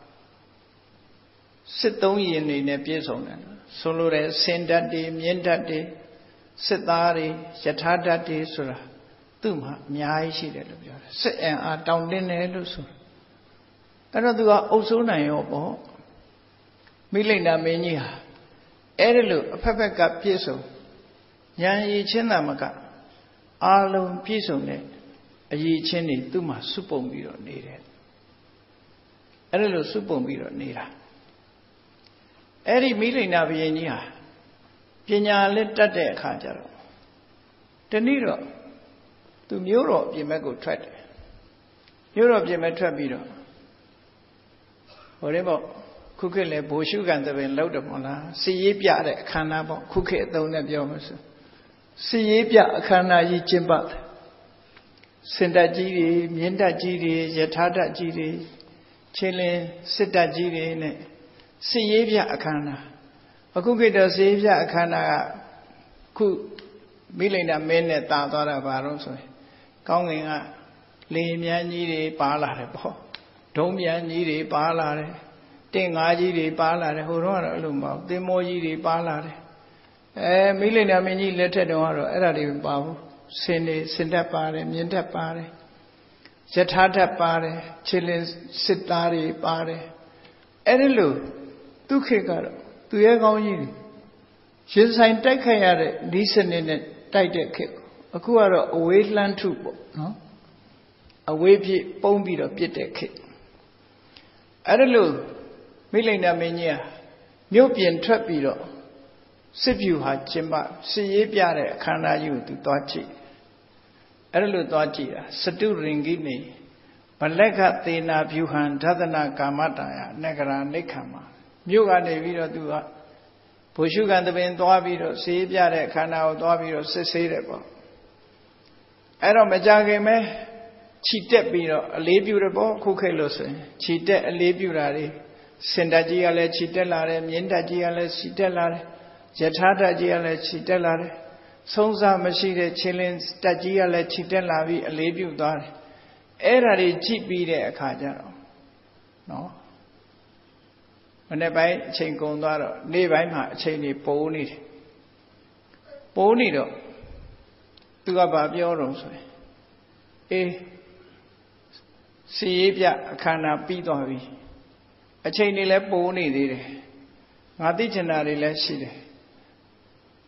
စစ်သုံးရင်တွေနဲ့ပြည့်စုံတယ်ဆိုလိုတဲ့စင်ဓာတ်တွေမြင့်ဓာတ်တွေစစ်သားတွေယထာဓာတ်တွေဆိုတာသူ့မှာအများကြီးရှိတယ်လို့ပြောတယ်စစ်အင်အားတောင်းတင်းတယ်လို့ဆိုအဲ့တော့သူကအုပ်စိုးနိုင်ရောပေါ့မိလိန်နာမင်းကြီးဟာအဲ့ဒီလိုအဖက်ဖက်ကပြည့်စုံဉာဏ်ရည်ချင်းသာမကအာလုံးပြည့်စုံတဲ့အရည်ချင်းတွေသူ့မှာစုပုံပြီးတော့နေတယ်အဲ့ဒီလိုစုပုံပြီးတော့နေတာအဲ့ဒီမိလိန်နာဘုရင်ကြီးဟာပညာလည်းတတ်တဲ့အခါကျတော့တနည်းတော့သူမျိုးတော်ပြင်ဘက်ကိုထွက်တယ်မျိုးတော်ပြင်ဘက်ထွက်ပြီးတော့ဟိုလေးပေါ့ခုခေတ်လည်းဘိုလ်ရှုခံတဲ့ပင်လောက်တယ်မို့လားစီရေးပြတဲ့အခမ်းအနားပေါ့ခုခေတ်အသုံးနဲ့ပြောမှဆိုစီရေးပြအခမ်းအနားကြီးကျင်းပတယ်စင်တပ်ကြီးတွေမြင်းတပ်ကြီးတွေယထာတပ်ကြီးတွေချင်းလင်းစစ်တပ်ကြီးတွေနဲ့စီရေးပြအခမ်းအနားအခုခေတ်တော့စီရေးပြအခမ်းအနားကခုမိလိန်နာမင်းနဲ့တာသွားတာဘာလို့ဆိုရင်ကောင်းကင်ကလေမြန်းကြီးတွေပါလာတယ်ပေါ့ဒုံးမြန်းကြီးတွေပါလာတယ်တင့်ငါးကြီးတွေပါလာတယ်ဟိုတော့ကတော့အဲ့လိုမဟုတ်သင်္ဘောကြီးတွေပါလာတယ်မိလိန်နာမင်းကြီးလက်ထက်တုန်းကတော့အဲ့ဒါတွေမပါဘူးစင်တက်ပါတယ်မြင်းတက်ပါတယ်ယထာဓာတ်ပါတယ်ခြေလင်းစစ်သားတွေပါတယ်အဲ့ဒီလိုသူခေတ်ကတော့သူရဲ့ကောင်းကြီးတွေရင်ဆိုင်တိုက်ခိုက်ရတဲ့ဤစနစ်နဲ့တိုက်တဲ့ခေတ်အခုကတော့အဝေးလှမ်းထုပေါ့နော်အဝေးပြည့်ပုံးပြီးတော့ပြစ်တဲ့ခေတ်အဲ့ဒါလို့မိလိန်နာမင်းကြီးကမြို့ပြင်ထွက်ပြီးတော့စစ်ဖြူဟာကျင်းပစစ်ရေးပြတဲ့အခမ်းအနားကြီးကိုသူသွားကြည့်အဲ့ဒါလို့သွားကြည့်တာစတုရင်ကိနေဗလက်ခသေနာဖြူဟံဓသနာကာမတာယနဂရာနိခမ္မာမြို့ကနေပြီးတော့သူကဘုရှုခံသဘင်သွားပြီးတော့စစ်ရေးပြတဲ့အခမ်းအနားကိုသွားပြီးတော့စစ်ဆေးတယ်ပေါ့အဲ့တော့မကြခင်ပဲခြိတက်ပြီးတော့အလေးပြုတယ်ပေါ့ခုခေတ်လို့ဆိုရင်ခြိတက်အလေးပြုတာတွေစင်တက်ကြီးကလည်းခြိတက်လာတယ်မြင်းတက်ကြီးကလည်းခြိတက်လာတယ်ယထာတက်ကြီးကလည်းခြိတက်လာတယ်ဆုံးစားမရှိတဲ့ချင်းလင်းတက်ကြီးကလည်းခြိတက်လာပြီးအလေးပြုသွားတယ်အဲ့ဒါတွေကြည့်ပြီးတဲ့အခါကျတော့နော်မနေ့ပိုင်းအချိန်ကုန်သွားတော့နေ့ပိုင်းမှာအချိန်ကြီးပိုးနေတယ်ပိုးနေတော့သူကဘာပြောတော့ဆိုရင်အေးစီရေးပြအခမ်းအနားပြီးသွားပြီအချိန်တွေလည်းပိုးနေသေးတယ်ငါသိချင်တာတွေလည်းရှိတယ်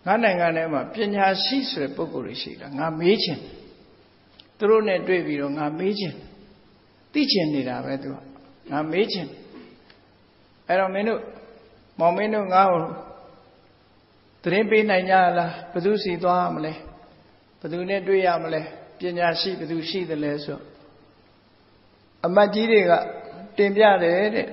ငါနိုင်ငံထဲမှာပညာရှိဆိုတဲ့ပုဂ္ဂိုလ်တွေရှိတာငါမေးချင်သူတို့နဲ့တွေ့ပြီးတော့ငါမေးချင်သိချင်နေတာပဲသူကငါမေးချင်အဲ့တော့မင်းတို့မောင်မင်းတို့ငါ့ကိုသတင်းပေးနိုင်ကြလားဘယ်သူစီသွားရမလဲဘယ်သူနဲ့တွေ့ရမလဲပညာရှိဘယ်သူရှိသလဲဆိုအမတ်ကြီးတွေကတင်ပြတယ်တဲ့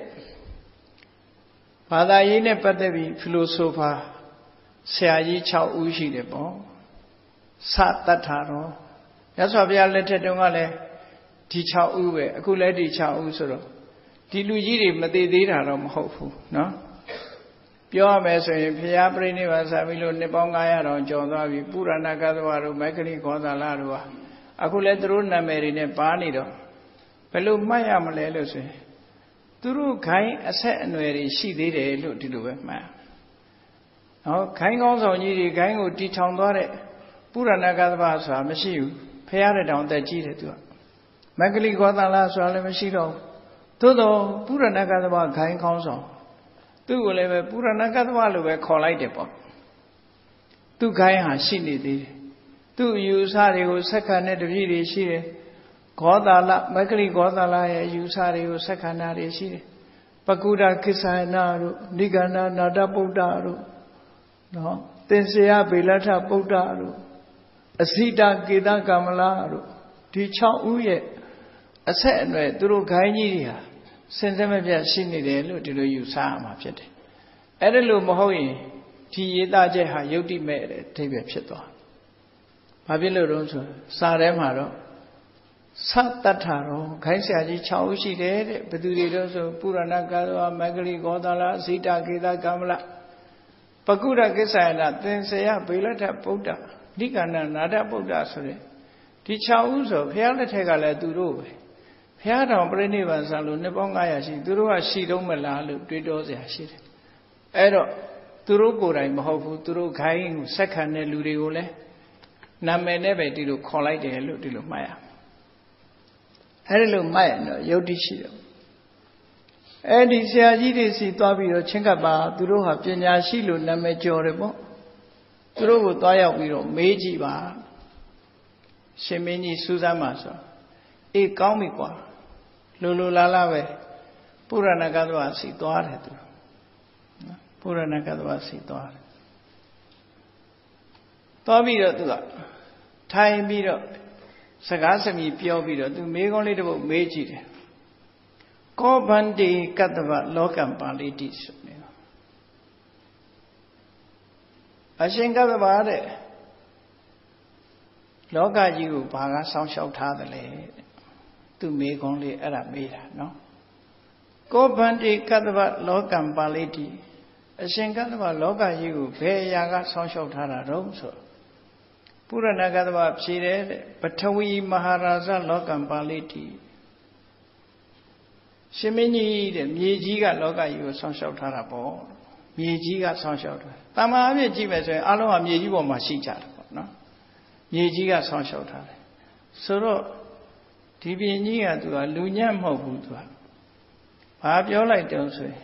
ဘာသာရေးနဲ့ပတ်သက်ပြီးဖီလိုဆိုဖာဆရာကြီး6ဦးရှိတယ်ပေါ့စတတ်တာတော့ရသော်ဘုရားလက်ထက်တုန်းကလည်းဒီ6ဦးပဲအခုလည်းဒီ6ဦးဆိုတော့ဒီလူကြီးတွေမသေးသေးတာတော့မဟုတ်ဘူးเนาะပြောရမယ်ဆိုရင်ဘုရားပြိဋိဘံစာပြီးလို့နှစ်ပေါင်း900တောင်ကျော်သွားပြီပုရဏကသဝတို့မက္ခလိခောသလတို့ဟာအခုလည်းသူတို့နာမည်တွေနဲ့ပါနေတော့ဘယ်လိုမှတ်ရမလဲလို့ဆိုရင်သူတို့ခိုင်းအဆက်အနွယ်တွေရှိသေးတယ်လို့ဒီလိုပဲမှတ်။ဟောခိုင်းကောင်းဆောင်ကြီးတွေခိုင်းကိုတီထောင်သွားတဲ့ပုရဏကသဝဆိုတာမရှိဘူး။ဖရာတဲ့တောင်တက်ကြီးတယ်သူက။မက္ခလိခောသလဆိုတာလည်းမရှိတော့ဘူး။သို့တော့ပုရဏကသဝခိုင်းကောင်းဆောင်သူ့ကိုလည်းပဲပုရဏကသဝလို့ပဲခေါ်လိုက်တယ်ပေါ့။သူခိုင်းဟာရှိနေသေးတယ်။သူ့အယူအဆတွေကိုဆက်ခံတဲ့တပည့်တွေရှိတယ်။ခောသလမက္ခလိခောသလရဲ့အယူအဆတွေကိုဆက်ခံတာတွေရှိတယ်။ပကုဒ္ဒကိစ္ဆယနာတို့နိဂန္ဓနာတပုဒ္ဒတို့နော်သင်္ဆေယဗေလထပုဒ္ဒတို့အစိတကေတကမလာတို့ဒီ6ဦးရဲ့အဆက်အနွယ်သူတို့ခိုင်းကြီးတွေဟာစင်စစ်မပြတ်ရှိနေတယ်လို့ဒီလိုယူဆရမှာဖြစ်တယ်။အဲ့ဒါလို့မဟုတ်ရင်ဒီရေးသားချက်ဟာယုတ်တိမဲ့တဲ့အဓိပ္ပာယ်ဖြစ်သွား။ဘာဖြစ်လို့တော့ဆိုစာထဲမှာတော့စတတ်တာတော့ခိုင်းဆရာကြီး6ဦးရှိတယ်တဲ့ဘယ်သူတွေတော့ဆိုပုရဏကသဝမက္ခလိခောသလအစိတကေတကမလပကုဒ္ဒကိစ္ဆယနာသင်္ဆေယဗေလထပုဒ္ဒနိကန္နနာတပုဒ္ဒဆိုတဲ့ဒီ6ဦးဆိုဘုရားလက်ထက်ကလည်းသူတို့ပဲဘုရားတော်ပြိဋိဘံဆံလို့နှစ်ပေါင်း900ရှိသူတို့ကရှိတော့မလားလို့တွေးတောစရာရှိတယ်အဲ့တော့သူတို့ကိုယ်တိုင်မဟုတ်ဘူးသူတို့ခိုင်းဆက်ခံတဲ့လူတွေကိုလည်းနာမည်နဲ့ပဲဒီလိုခေါ်လိုက်တယ်လို့ဒီလိုမှတ်ရအဲ့ဒီလိုမှတ်ရင်တော့ယုတ်တိရှိတယ်အဲ့ဒီဆရာကြီးတွေစီသွားပြီးတော့ချင်းကပ်ပါသူတို့ဟာပညာရှိလို့နာမည်ကျော်တယ်ပေါ့သူတို့ကိုသွားရောက်ပြီးတော့မေးကြည့်ပါရှင်မင်းကြီးစူးစမ်းပါဆိုအေးကောင်းပြီကွာလိုလာပဲပုရဏကသဝစီသွားတယ်သူပုရဏကသဝစီသွားတယ်သွားပြီးတော့သူကထိုင်ပြီးတော့စကားစမြည်ပြောပြီးတော့သူမေးခွန်းလေးတစ်ပုဒ်မေးကြည့်တယ်ကောဗန္တိကတ္တဗလောကံပါဠိတိဆိုနေတော့အရှင်ကတ္တဗတဲ့လောကကြီးကိုဘာကစောင့်ရှောက်ထားသလဲသူမေးခွန်းလေးအဲ့ဒါမေးတာနော်ကောဗန္တိကတ္တဗလောကံပါဠိတိအရှင်ကတ္တဗလောကကြီးကိုဘယ်အရာကစောင့်ရှောက်ထားတာတော့ဆိုပုရဏကတ္တဗဖြေတယ်ပထဝီမဟာရာဇလောကံပါဠိတိရှင်မင်းကြီးတဲ့မြေကြီးကလောကကြီးကိုဆောင်းလျှောက်ထားတာပေါ့မြေကြီးကဆောင်းလျှောက်ထားတာမာအဖြစ်ကြည့်မယ်ဆိုရင်အလုံးကမြေကြီးပေါ်မှာရှိကြတယ်ပေါ့နော်မြေကြီးကဆောင်းလျှောက်ထားတယ်ဆိုတော့ဒီပြင်ကြီးကသူကလူညံ့မဟုတ်ဘူးသူကဘာပြောလိုက်တုံးဆိုရင်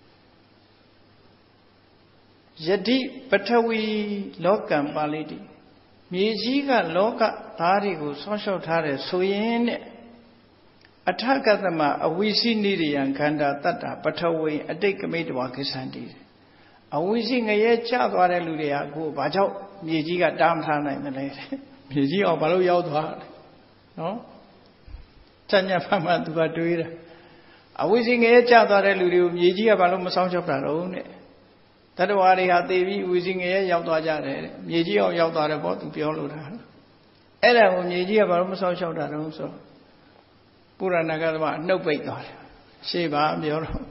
ယတိပထဝီလောကံပါဠိတိမြေကြီးကလောကသားတွေကိုဆောင်းလျှောက်ထားတယ်ဆိုရင်တဲ့အထကသမအဝိစီနိရိယံခန္ဓာတတ္တပထဝီအတိတ်ကမိတ္တဝါကိစ္ဆန္တိအဝိစီငရဲကျသွားတဲ့လူတွေကအခုဘာကြောင့်မြေကြီးကတားမထားနိုင်မလဲမြေကြီးအောင်ဘာလို့ရောက်သွားလဲနော်စัญญဖတ်မှသူကတွေးတာအဝိစီငရဲကျသွားတဲ့လူတွေကိုမြေကြီးကဘာလို့မဆောင်ချုပ်တာတော့တဲ့တတ္တဝါတွေဟာသေပြီးဝိစီငရဲရောက်သွားကြတယ်တဲ့မြေကြီးအောင်ရောက်သွားတယ်ပေါ့သူပြောလို့တာအဲ့ဒါကိုမြေကြီးကဘာလို့မဆောင်ချုပ်တာတော့ဆိုပုရဏကသဝနှုတ်ပိတ်သွားတယ်ရှေ့ပါပြောတော့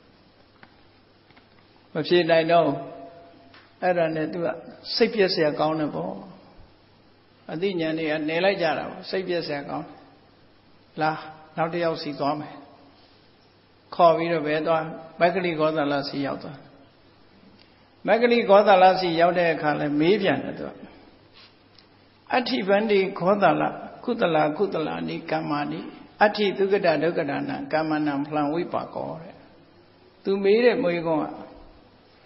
မဖြေနိုင်တော့အဲ့ဒါနဲ့သူကစိတ်ပြည့်စရာကောင်းတယ်ပေါ့အသိဉာဏ်တွေကနေလိုက်ကြတာပေါ့စိတ်ပြည့်စရာကောင်းလာနောက်တစ်ယောက်စီသွားမယ်ခေါ်ပြီးတော့ဘယ်သွားမက္ခလိခောသလစီရောက်သွားမက္ခလိခောသလစီရောက်တဲ့အခါလဲမေးပြန်တယ်သူကအဋ္ဌိဗန္တိခောသလကုသလာနိကမ္မာနိအဋ္ဌိဒုက္ကတဒုက္ကတာနာကာမနံဖလံဝိပါကောတဲ့သူမေးတဲ့မွေးကောက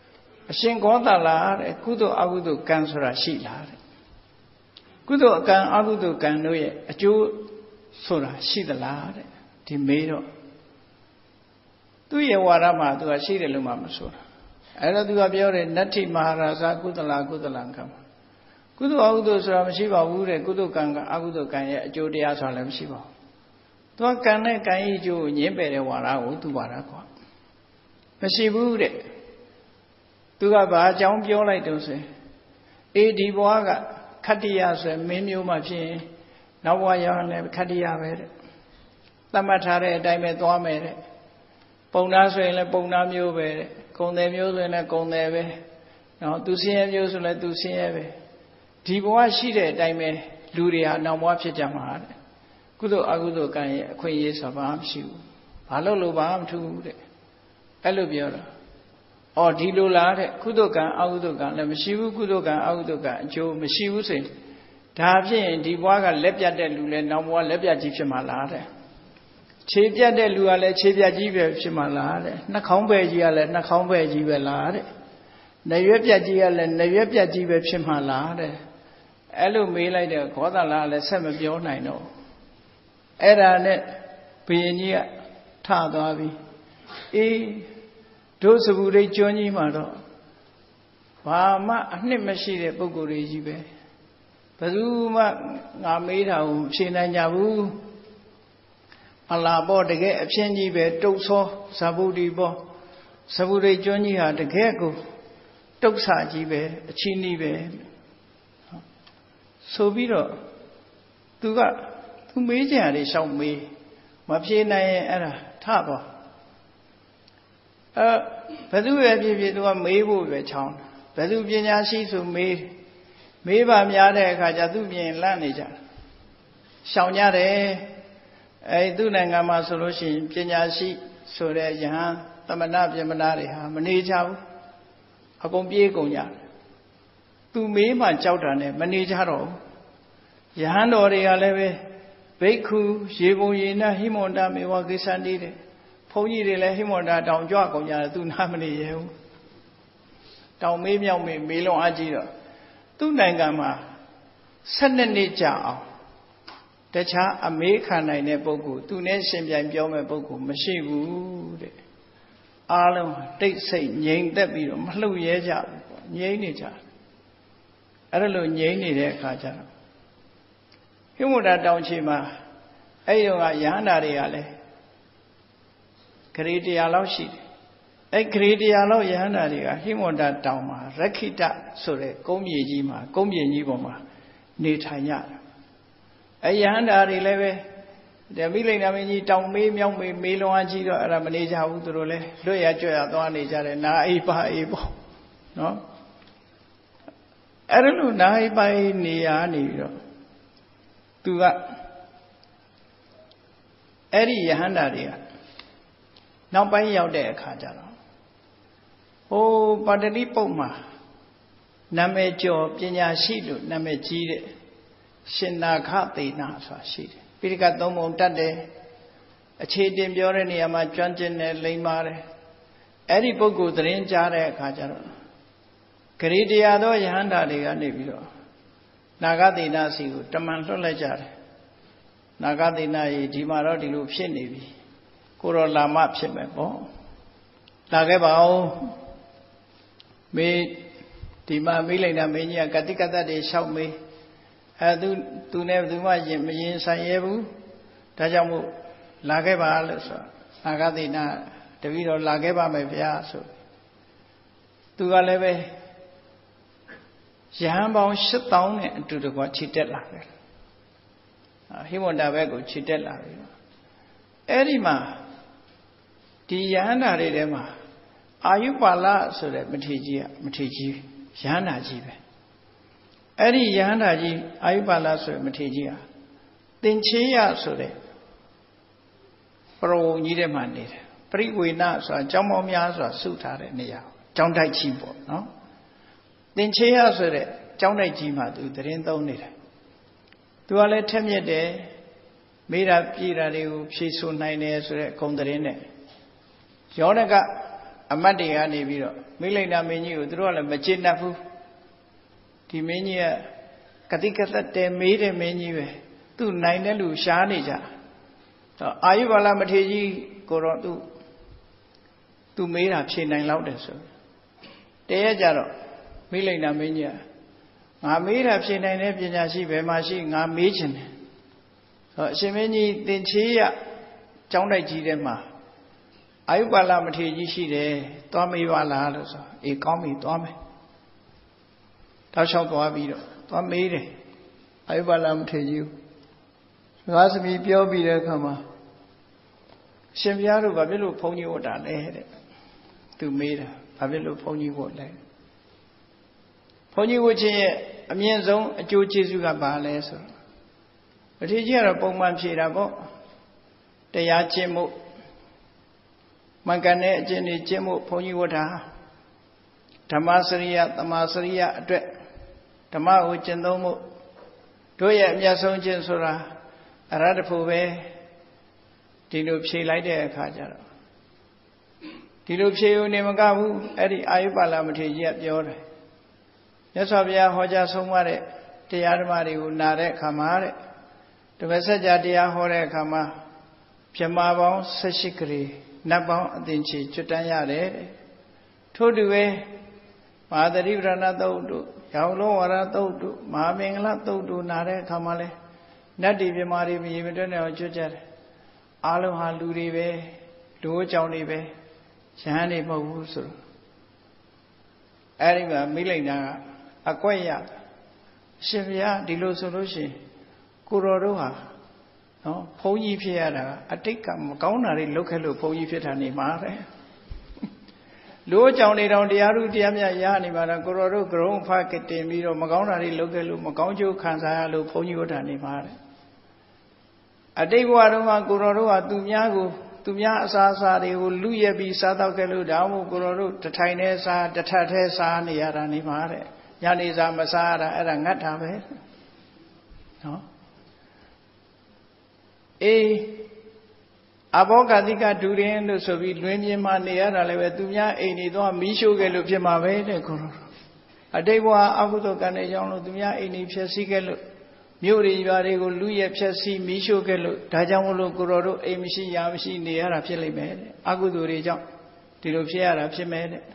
အရှင်ကောသလတဲ့ကုသိုလ်အကုသိုလ်ကံဆိုတာရှိလားတဲ့ကုသိုလ်ကံအကုသိုလ်ကံတို့ရဲ့အကျိုးဆိုတာရှိသလားတဲ့ဒီမေးတော့သူ့ရဲ့ဝါဒမှာသူကရှိတယ်လို့မှမဆိုတာအဲ့တော့သူကပြောတယ်နတ္ထိမဟာရာဇကုသလကုသလကံကုသိုလ်အကုသိုလ်ဆိုတာမရှိပါဘူးတဲ့ကုသိုလ်ကံကအကုသိုလ်ကံရဲ့အကျိုးတရားဆိုတာလည်းမရှိပါဘူးသူကကံနဲ့ကံရဲ့အကျိုးကိုညှင်းပယ်တဲ့ဝါဒကိုသူပါတာကွာမရှိဘူးတဲ့သူကဘာအကြောင်းပြောလိုက်တော့ဆိုအေးဒီဘဝကခတ္တိယဆိုမင်းမျိုးမှဖြစ်ရင်နောက်ဘဝရောက်ရင်ခတ္တိယပဲတဲ့သတ်မှတ်ထားတဲ့အတိုင်းပဲသွားမယ်တဲ့ပုံနာဆိုရင်လည်းပုံနာမျိုးပဲတဲ့ဂုံတယ်မျိုးဆိုရင်လည်းဂုံတယ်ပဲနော်သူဆင်းရဲမျိုးဆိုလည်းသူဆင်းရဲပဲဒီဘဝရှိတဲ့အတိုင်းပဲလူတွေဟာနောက်ဘဝဖြစ်ကြမှာတဲ့ကုသိုလ်အကုသိုလ်ကံရဲ့အခွင့်အရေးဆိုတာဘာမှမရှိဘူးဘာလို့ဘာမှမထူးဘူးတဲ့အဲ့လိုပြောတာအော်ဒီလိုလားတဲ့ကုသိုလ်ကံအကုသိုလ်ကံလည်းမရှိဘူးကုသိုလ်ကံအကုသိုလ်ကံအကျိုးမရှိဘူးဆိုရင်ဒါဖြစ်ရင်ဒီဘဝကလက်ပြတ်တဲ့လူလည်းနောက်ဘဝလက်ပြတ်ကြီးဖြစ်မှာလားတဲ့ခြေပြတ်တဲ့လူကလည်းခြေပြတ်ကြီးပဲဖြစ်မှာလားတဲ့နှာခေါင်းပဲကြီးကလည်းနှာခေါင်းပဲကြီးပဲလားတဲ့နာရွက်ပြတ်ကြီးကလည်းနာရွက်ပြတ်ကြီးပဲဖြစ်မှာလားတဲ့အဲ့လိုမေးလိုက်တဲ့ဂေါသလကလည်းဆက်မပြောနိုင်တော့အဲ့ဒါနဲ့ဘုရင်ကြီးကထသွားပြီအေးတို့စပူရိတ်ကျွန်းကြီးမှာတော့ဘာမှအနှစ်မရှိတဲ့ပုဂ္ဂိုလ်တွေကြီးပဲဘယ်သူမှငါမေးတာကိုဖြေနိုင်ကြဘူးအလားပေါ့တကယ်အဖြစ်ကြီးပဲတုတ်သောဇဗုဒ္ဓီပေါ့ဇဗုဒ္ဓိကျွန်းကြီးဟာတကယ်ကိုတုတ်ဆာကြီးပဲအချီးနှီးပဲဆိုပြီးတော့သူမေးကြတယ်ရှောက်မေးမဖြေနိုင်ရင်အဲ့ဒါထသွားဘယ်သူပဲဖြစ်ဖြစ်သူကမေးဖို့ပဲချောင်းဘယ်သူပညာရှိဆိုမေးပါများတဲ့အခါကျသူပြင်လန့်နေကြရှောင်ကြတယ်သူ့နိုင်ငံမှာဆိုလို့ရှိရင်ပညာရှိဆိုတဲ့ယဟန်သမဏပြမနာတွေဟာမနေကြဘူးအကုန်ပြေးကုန်ကြသူမေးမှကြောက်တာနဲ့မနေကြတော့ဘူးယဟန်တော်တွေကလည်းပဲဘိက္ခုရေပုံရေနဟိမန္တမေဝကိစ္စတိတဲ့ဘုန်းကြီးတွေလည်းဟိမန္တတောင်ကြွကုန်ကြတယ်သူနားမနေရဘူးတောင်မေးမြောက်မေးလွန်အားကြီးတော့သူ့နိုင်ငံမှာ12နှစ်ကြာအောင်တခြားအမေးခံနိုင်တဲ့ပုဂ္ဂိုလ်သူနဲ့ရှင်ပြိုင်ပြောမဲ့ပုဂ္ဂိုလ်မရှိဘူးတဲ့အားလုံးတိတ်ဆိတ်ငြိမ်သက်ပြီးတော့မလှုပ်ရဲကြဘူးပေါ့ငြိမ်နေကြအဲ့ဒါလိုငြိမ်နေတဲ့အခါကျတော့ဟိမန္တတောင်ချီမှာအဲ့ဒီကယဟန္တာတွေကလည်းဂရေ100လောက်ရှိတယ်အဲ့ဂရေ100လောက်ယဟန္တာတွေကဟိမန္တတောင်မှာရခိတဆိုတဲ့ကုန်းမြေကြီးမှာကုန်းမြေကြီးပေါ်မှာနေထိုင်ကြတယ်အယဟန္တာတွေလည်းပဲမိလိန်နာမင်းကြီးတောင်မေးမြောက်မေးလွန်အားကြီးတော့အဲ့ဒါမနေကြဘူးသူတို့လည်းလွတ်ရကြွရသွားနေကြတယ်နာအိပါအိပေါ့နော်အဲ့ဒါလို့နာအိပါအိနေရနေပြီးတော့သူကအဲ့ဒီယဟန္တာတွေကနောက်ပိုင်းရောက်တဲ့အခါကျတော့ဟိုပါတတိပုတ်မှာနာမည်ကျော်ပညာရှိလို့နာမည်ကြီးတဲ့ရှင်နာခသေနာဆိုတာရှိတယ်ပိဋကသုံးပုံတတ်တယ်အခြေတင်ပြောတဲ့နေရာမှာကျွမ်းကျင်တယ်လိမ္မာတယ်အဲ့ဒီပုဂ္ဂိုလ်သတင်းကြားတဲ့အခါကျတော့ဂရေတရားသောယဟန္တာတွေကနေပြီးတော့နာဂသေနာစီကိုတမန်လွှတ်လိုက်ကြတယ်နာဂသေနာကြီးဒီမှာတော့ဒီလိုဖြစ်နေပြီကိုရောလာမဖြစ်မယ်ပေါ့လာခဲ့ပါဦးမေးဒီမှာမိလိန်နာမင်းကြီးကဂတိကတ္တတွေလျှောက်မေးသူနဲ့သူမှမရင်ဆိုင်ရဘူးဒါကြောင့်မို့လာခဲ့ပါလို့ဆိုနာဂသေနာတပည့်တော်လာခဲ့ပါမယ်ဗျာဆိုသူကလည်းပဲယဟန်ပေါင်း8000နဲ့အတူတကွခြေတက်လာတယ်ဟိမန္တဘက်ကိုခြေတက်လာပြီအဲ့ဒီမှာဒီယဟန္တာတွေထဲမှာအာယုပါလဆိုတဲ့မထေရကြီးယဟန္တာကြီးပဲအဲ့ဒီယဟန္တာကြီးအာယုပါလဆိုတဲ့မထေရကြီးဟာသင်္ချေယဆိုတဲ့ပရဝုံကြီးထဲမှာနေတယ်ပရိဝေနဆိုတာကျောင်းပေါင်းများစွာစုထားတဲ့နေရာကျောင်းတိုက်ကြီးပေါ့နော်သင်္ချေယဆိုတဲ့ကျောင်းတိုက်ကြီးမှာသူသတင်းသုံးနေတယ်သူကလည်းထက်မြက်တယ်မေးတာပြေးတာတွေကိုဖြေဆိုနိုင်တယ်ဆိုတဲ့ဂုဏ်သတင်းနဲ့ယောနကအမတ်တွေကနေပြီးတော့မိလိန်နာမင်းကြီးကိုသူတို့ကလည်းမကျေနပ်ဘူးဒီမင်းကြီးကကတိကသက်တယ်မေးတယ်မင်းကြီးပဲသူနိုင်တဲ့လူရှားနေကြတော့အာယုဘာလမထေရကြီးကိုတော့သူမေးတာဖြေနိုင်လောက်တယ်ဆိုတရက်ကြတော့မိလိန်နာမင်းကြီးကငါမေးတာဖြေနိုင်တဲ့ပညာရှိဘယ်မှာရှိငါမေးချင်တယ်ဆိုအရှင်မင်းကြီးသင်္ချေရကျောင်းတိုက်ကြီးထဲမှာအာယုပါလမထေရကြီးရှိတယ်သွားမေးပါလားလို့ဆိုအေးကောင်းပြီသွားမယ်တောက်လျှောက်သွားပြီးတော့သွားမေးတယ်အာယုပါလမထေရကြီးစကားသမီးပြောပြီးတဲ့အခါမှာရှင်ဘုရားတို့ဘာဖြစ်လို့ဘုန်းကြီးဝတ်တာလဲတဲ့သူမေးတာဘာဖြစ်လို့ဘုန်းကြီးဝတ်လဲဘုန်းကြီးဝတ်ခြင်းရဲ့အမြင့်ဆုံးအကျိုးကျေးဇူးကဘာလဲဆိုတော့မထေရကြီးကတော့ပုံမှန်ဖြေတာပေါ့တရားကျင့်မှုမှန်ကန်တဲ့အကျင့်တွေကျင့်မှုဘုန်းကြီးဝတ်တာဓမ္မစရိယသမာစရိယအတွက်ဓမ္မကိုကျင့်သုံးမှုတို့ရဲ့အမြတ်ဆုံးကျင့်ဆိုတာအရဟတဖို့ပဲဒီလိုဖြေလိုက်တဲ့အခါကျတော့ဒီလိုဖြေယူနေမကဘူးအဲ့ဒီအာယုပါလမထေရကြီးကပြောတယ်မြတ်စွာဘုရားဟောကြားဆုံးမတဲ့တရားဓမ္မတွေကိုနာတဲ့အခါမှာတဲ့ဓမ္မစကြာတရားဟောတဲ့အခါမှာပြမပေါင်း18ခရီးနတ်ပေါင်းအသင်္ချေကျွတ်တန်းရတယ်ထို့တူပဲမဟာသတိပဋ္ဌာန်သုတ်တို့ရောင်လုံးဝရသုတ်တို့မဟာမင်္ဂလသုတ်တို့နာတဲ့အခါမှာလဲနတ်တွေပြမတွေမြေမတွက်နဲ့အောင်ကျွတ်ကြတယ်အားလုံးဟာလူတွေပဲလူအကြောင်းတွေပဲရဟန်းတွေမဟုတ်ဘူးဆိုတော့အဲ့ဒီမှာမိလိန်နာကအကွက်ရအရှင်ဘုရားဒီလိုဆိုလို့ရှိရင်ကိုတော်တို့ဟာနော်ဘုန်းကြီးဖြစ်ရတာအတိတ်ကမကောင်းတာတွေလုပ်ခဲ့လို့ဘုန်းကြီးဖြစ်တာနေမှာတဲ့လူအကြောင်းတွေတောင်တရားဥတရားမြတ်ရနေမှာတော့ကိုတော်တို့ကရုံဖကတင်ပြီးတော့မကောင်းတာတွေလုပ်ခဲ့လို့မကောင်းကျိုးခံစားရလို့ဘုန်းကြီးဝတ်တာနေမှာတဲ့အတိတ်ဘဝတုန်းကကိုတော်တို့ဟာသူများအစားအစာတွေကိုလူရက်ပြီးစားတော့ခဲ့လို့ဒါမှမဟုတ်ကိုတော်တို့တထိုင်နဲ့စားတထက်ထဲစားနေရတာနေမှာတဲ့ညနေစာမစားရတာအဲ့ဒါငတ်တာပဲနော်အေးအဘောဂတိကဒူရင်လို့ဆိုပြီးလွင်ပြင်မှာနေရတာလည်းပဲသူများအိမ်နေတော့မီးရှို့ခဲ့လို့ဖြစ်မှာပဲတဲ့ကိုတော်အတိတ်ဘဝအကုသိုလ်ကံတွေကြောင့်လို့သူများအိမ်နေဖြည့်ဆည်းခဲ့လို့မြို့တွေရွာတွေကိုလူရဲ့ဖြည့်ဆည်းမီးရှို့ခဲ့လို့ဒါကြောင့်မလို့ကိုတော်တို့အိမ်မရှိရာမရှိနေရတာဖြစ်လိမ့်မယ်တဲ့အကုသိုလ်တွေကြောင့်ဒီလိုဖြစ်ရတာဖြစ်မယ်တဲ့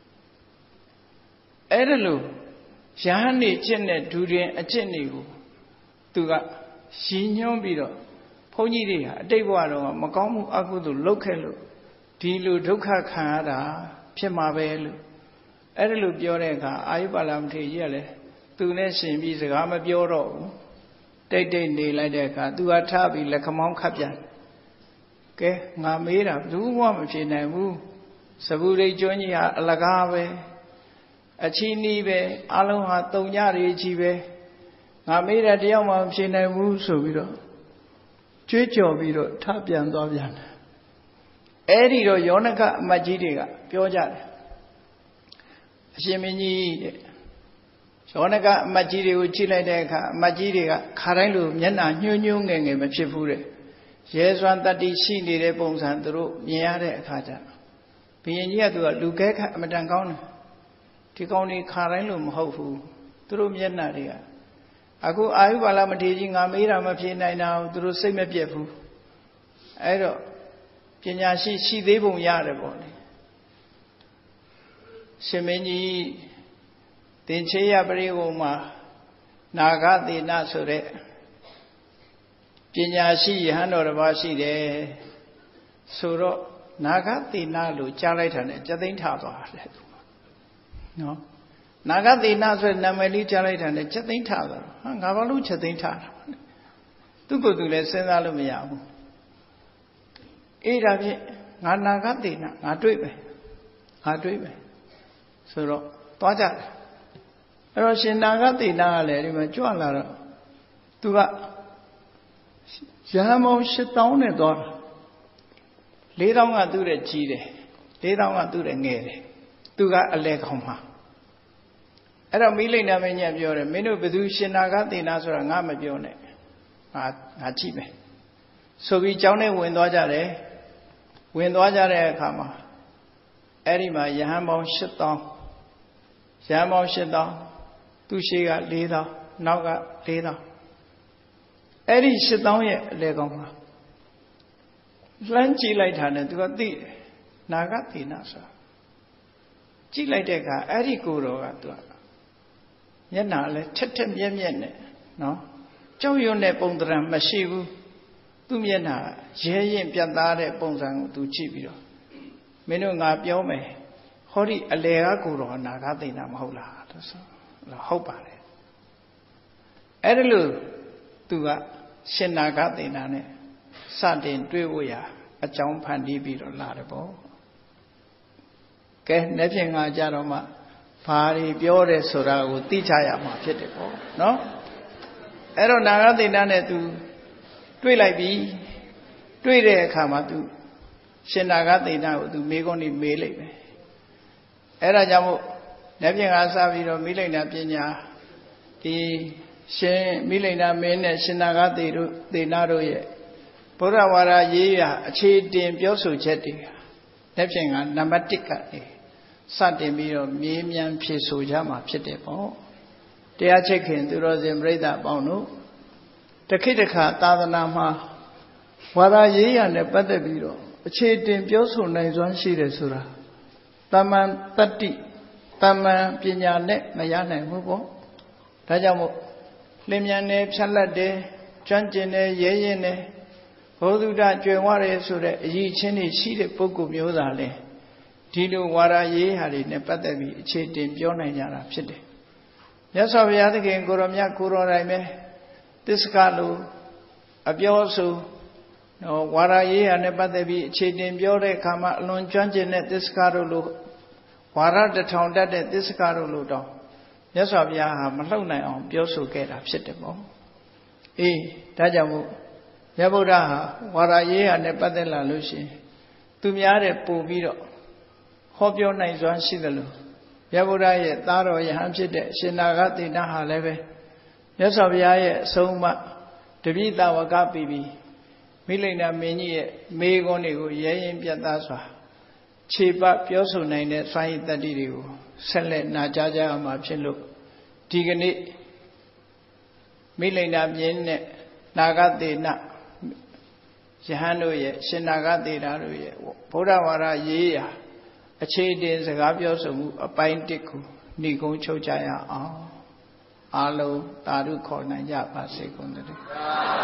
အဲ့ဒါလို့ရဟန်းနေကျင့်တဲ့ဒူရင်အကျင့်တွေကိုသူကရည်ညွှန်းပြီးတော့ဘုန်းကြီးတွေဟာအတိတ်ဘဝတော့မကောင်းမှုအကုသိုလ်လုပ်ခဲ့လို့ဒီလိုဒုက္ခခံရတာဖြစ်မှာပဲလို့အဲ့ဒါလို့ပြောတဲ့အခါအာယုပါလမထေရကြီးကလည်းသူနဲ့ရှင်ပြီးစကားမပြောတော့ဘူးတိတ်တိတ်နေလိုက်တဲ့အခါသူကထပြီးလက်ခမောင်းခတ်ပြန်ကဲငါမေးတာဘူးမှမဖြေနိုင်ဘူးစပူရိတ်ကျွန်းကြီးဟာအလကားပဲအချီးနီးပဲအလုံးဟာတုံညတွေကြီးပဲငါမေးတာတယောက်မှမဖြေနိုင်ဘူးဆိုပြီးတော့ကြွေးကြော်ပြီးတော့ထပြန်သွားပြန်တယ်အဲ့ဒီတော့ယောနကအမတ်ကြီးတွေကပြောကြတယ်အရှင်မင်းကြီးတဲ့ယောနကအမတ်ကြီးတွေကိုကြည့်လိုက်တဲ့အခါအမတ်ကြီးတွေကခါတိုင်းလိုမျက်နှာညှိုးညှိုးငယ်ငယ်မဖြစ်ဘူးတဲ့ရဲစွမ်းတတ္တိရှိနေတဲ့ပုံစံသူတို့မြင်ရတဲ့အခါကျဘုရင်ကြီးကသူကလူကဲခတ်အမတန်ကောင်းတယ်ဒီကောင်းတွေခါတိုင်းလိုမဟုတ်ဘူးသူတို့မျက်နှာတွေကအခုအာယုပါလမထေရကြီးငါမေးတာမဖြေနိုင်တာသူတို့စိတ်မပြတ်ဘူးအဲ့တော့ပညာရှိသေးပုံရတယ်ပေါ့လေရှင်မင်းကြီးသင်္ချေယပရိဝုံမှာနာဂသေနဆိုတဲ့ပညာရှိယဟန်တော်တစ်ပါးရှိတယ်ဆိုတော့နာဂသေနလို့ကြားလိုက်တာနဲ့ကြသိမ်းထသွားတယ်သူနော်နာဂသေနဆိုတဲ့နာမည်လေးကြားလိုက်တာနဲ့ချက်သိမ်းထသွားတော့ဟာငါဘာလို့ချက်သိမ်းထတာသူ့ကိုယ်သူလည်းစဉ်းစားလို့မရဘူးအေးဒါဖြင့်ငါနာဂသေနငါတွေ့မယ်ဆိုတော့သွားကြတယ်အဲ့တော့ရှင်နာဂသေနကလည်းဒီမှာကြွလာတော့သူကရဟန်းပေါင်း8000နဲ့သွားတာ4000ကသူ့ရဲ့ကြီးတယ်4000ကသူ့ရဲ့ငယ်တယ်သူကအလဲခေါင်မှာအဲ့တော့မိလိန်နာမင်းကြီးပြောတယ်မင်းတို့ဘယ်သူရှင်နာဂသေနဆိုတာငါမပြောနဲ့ငါကြည့်မယ်ဆိုပြီးကျောင်းထဲဝင်သွားကြတယ်ဝင်သွားကြတဲ့အခါမှာအဲ့ဒီမှာယဟန်ပေါင်း8000ယဟန်ပေါင်း8000သူရှိက4000နောက်က4000အဲ့ဒီ8000ရဲ့အလေကောင်းမှာလှမ်းကြည့်လိုက်တာနဲ့သူကသိတယ်နာဂသေနဆိုတာကြည့်လိုက်တဲ့အခါအဲ့ဒီကိုယ်တော်ကသူကမျက်နှာလည်းထက်ထက်မြက်မြက်နဲ့နော်ကြောက်ရွံ့တဲ့ပုံသဏ္ဍာန်မရှိဘူးသူ့မျက်နှာရဲရင်ပြတ်သားတဲ့ပုံစံကိုသူကြည့်ပြီးတော့မင်းတို့ငါပြောမယ်ဟောဒီအလေကကိုယ်တော်နာဂသေနမဟုတ်လားလို့ဆိုဟုတ်ပါတယ်အဲ့ဒါလို့သူကရှင်နာဂသေနနဲ့စတင်တွေ့ဖို့ရာအကြောင်းဖန်တီးပြီးတော့လာတယ်ပေါ့ကဲနေ့ဖြင့်ငါကြတော့မှဘာတွေပြောတယ်ဆိုတာကိုသိချရမှာဖြစ်တယ်ပေါ့နော်အဲ့တော့နာဂသေနနဲ့သူတွေ့လိုက်ပြီတွေ့တဲ့အခါမှာသူရှင်နာဂသေနကိုသူမေးခွန်းနေမေးလိုက်ပဲအဲ့ဒါကြောင့်မို့နေ့ဖြင့်ငါစပြီးတော့မိလိန်နာပညာဒီရှင်မိလိန်နာမင်းနဲ့ရှင်နာဂသေနတို့ရဲ့ဘုရားဝါဒရေးရအခြေတင်ပြောဆိုချက်တွေနေ့ဖြင့်ကနံပါတ်1ကနေစတင်ပြီးတော့မြေးမြန်းဖြေဆိုကြမှာဖြစ်တယ်ပေါ့တရားချစ်ခင်သူတော်စင်ပြိဿအပေါင်းတို့တခိတခါသာသနာမှာဝါဒရေးရနဲ့ပတ်သက်ပြီးတော့အခြေတင်ပြောဆိုနိုင်စွမ်းရှိတယ်ဆိုတာတမန်တတ္တိတမန်ပညာနဲ့မရနိုင်ဘူးပေါ့ဒါကြောင့်မို့လင်းမြန်တယ်ဖြတ်လက်တယ်ကျွမ်းကျင်တယ်ရဲရင်တယ်ဘောဓုတကြွယ်ဝတယ်ဆိုတဲ့အရည်ချင်းတွေရှိတဲ့ပုဂ္ဂိုလ်မျိုးသားလဲဒီလိုဝါဒရေးဟာတွေနဲ့ပတ်သက်ပြီးအခြေတင်ပြောနိုင်ကြတာဖြစ်တယ်မြတ်စွာဘုရားသခင်ကိုရောမြတ်ကိုရောတိုင်းပဲသစ္စကလိုအပြောဆိုဝါဒရေးဟာနဲ့ပတ်သက်ပြီးအခြေတင်ပြောတဲ့အခါမှာအလွန်ကျွမ်းကျင်တဲ့သစ္စကတို့လိုဝါဒတစ်ထောင်တတ်တဲ့သစ္စကတို့လိုတော့မြတ်စွာဘုရားဟာမလှုပ်နိုင်အောင်ပြောဆိုခဲ့တာဖြစ်တယ်ပေါ့အေးဒါကြောင့်မို့မြတ်ဗုဒ္ဓဟာဝါဒရေးဟာနဲ့ပတ်သက်လာလို့ရှိရင်သူများတဲ့ပို့ပြီးတော့ဟောပြောနိုင်စွမ်းရှိတယ်လို့မြတ်ဗုဒ္ဓရဲ့သားတော်ယဟန်ဖြစ်တဲ့ရှင်နာဂသေနဟာလည်းပဲမြတ်စွာဘုရားရဲ့အဆုံးအမတပိတဝကပြီးပြီးမိလိန်နာမင်းကြီးရဲ့မေခွန်းတွေကိုရဲရင်ပြတ်သားစွာခြေပပြောဆိုနိုင်တဲ့စွမ်းရည်တတ္တိတွေကိုဆက်လက်နာကြားကြရမှာဖြစ်လို့ဒီကနေ့မိလိန်နာမင်းနဲ့နာဂသေနယဟန်တို့ရဲ့ရှင်နာဂသေနတို့ရဲ့ဗုဒ္ဓဝါဒရေးရာအခြေတင်စကားပြောဆိုမှုအပိုင်း1ကိုဏိကုံးချုပ်ကြရအောင်အားလုံးသာဓုခေါ်နိုင်ကြပါစေကုန်သတည်း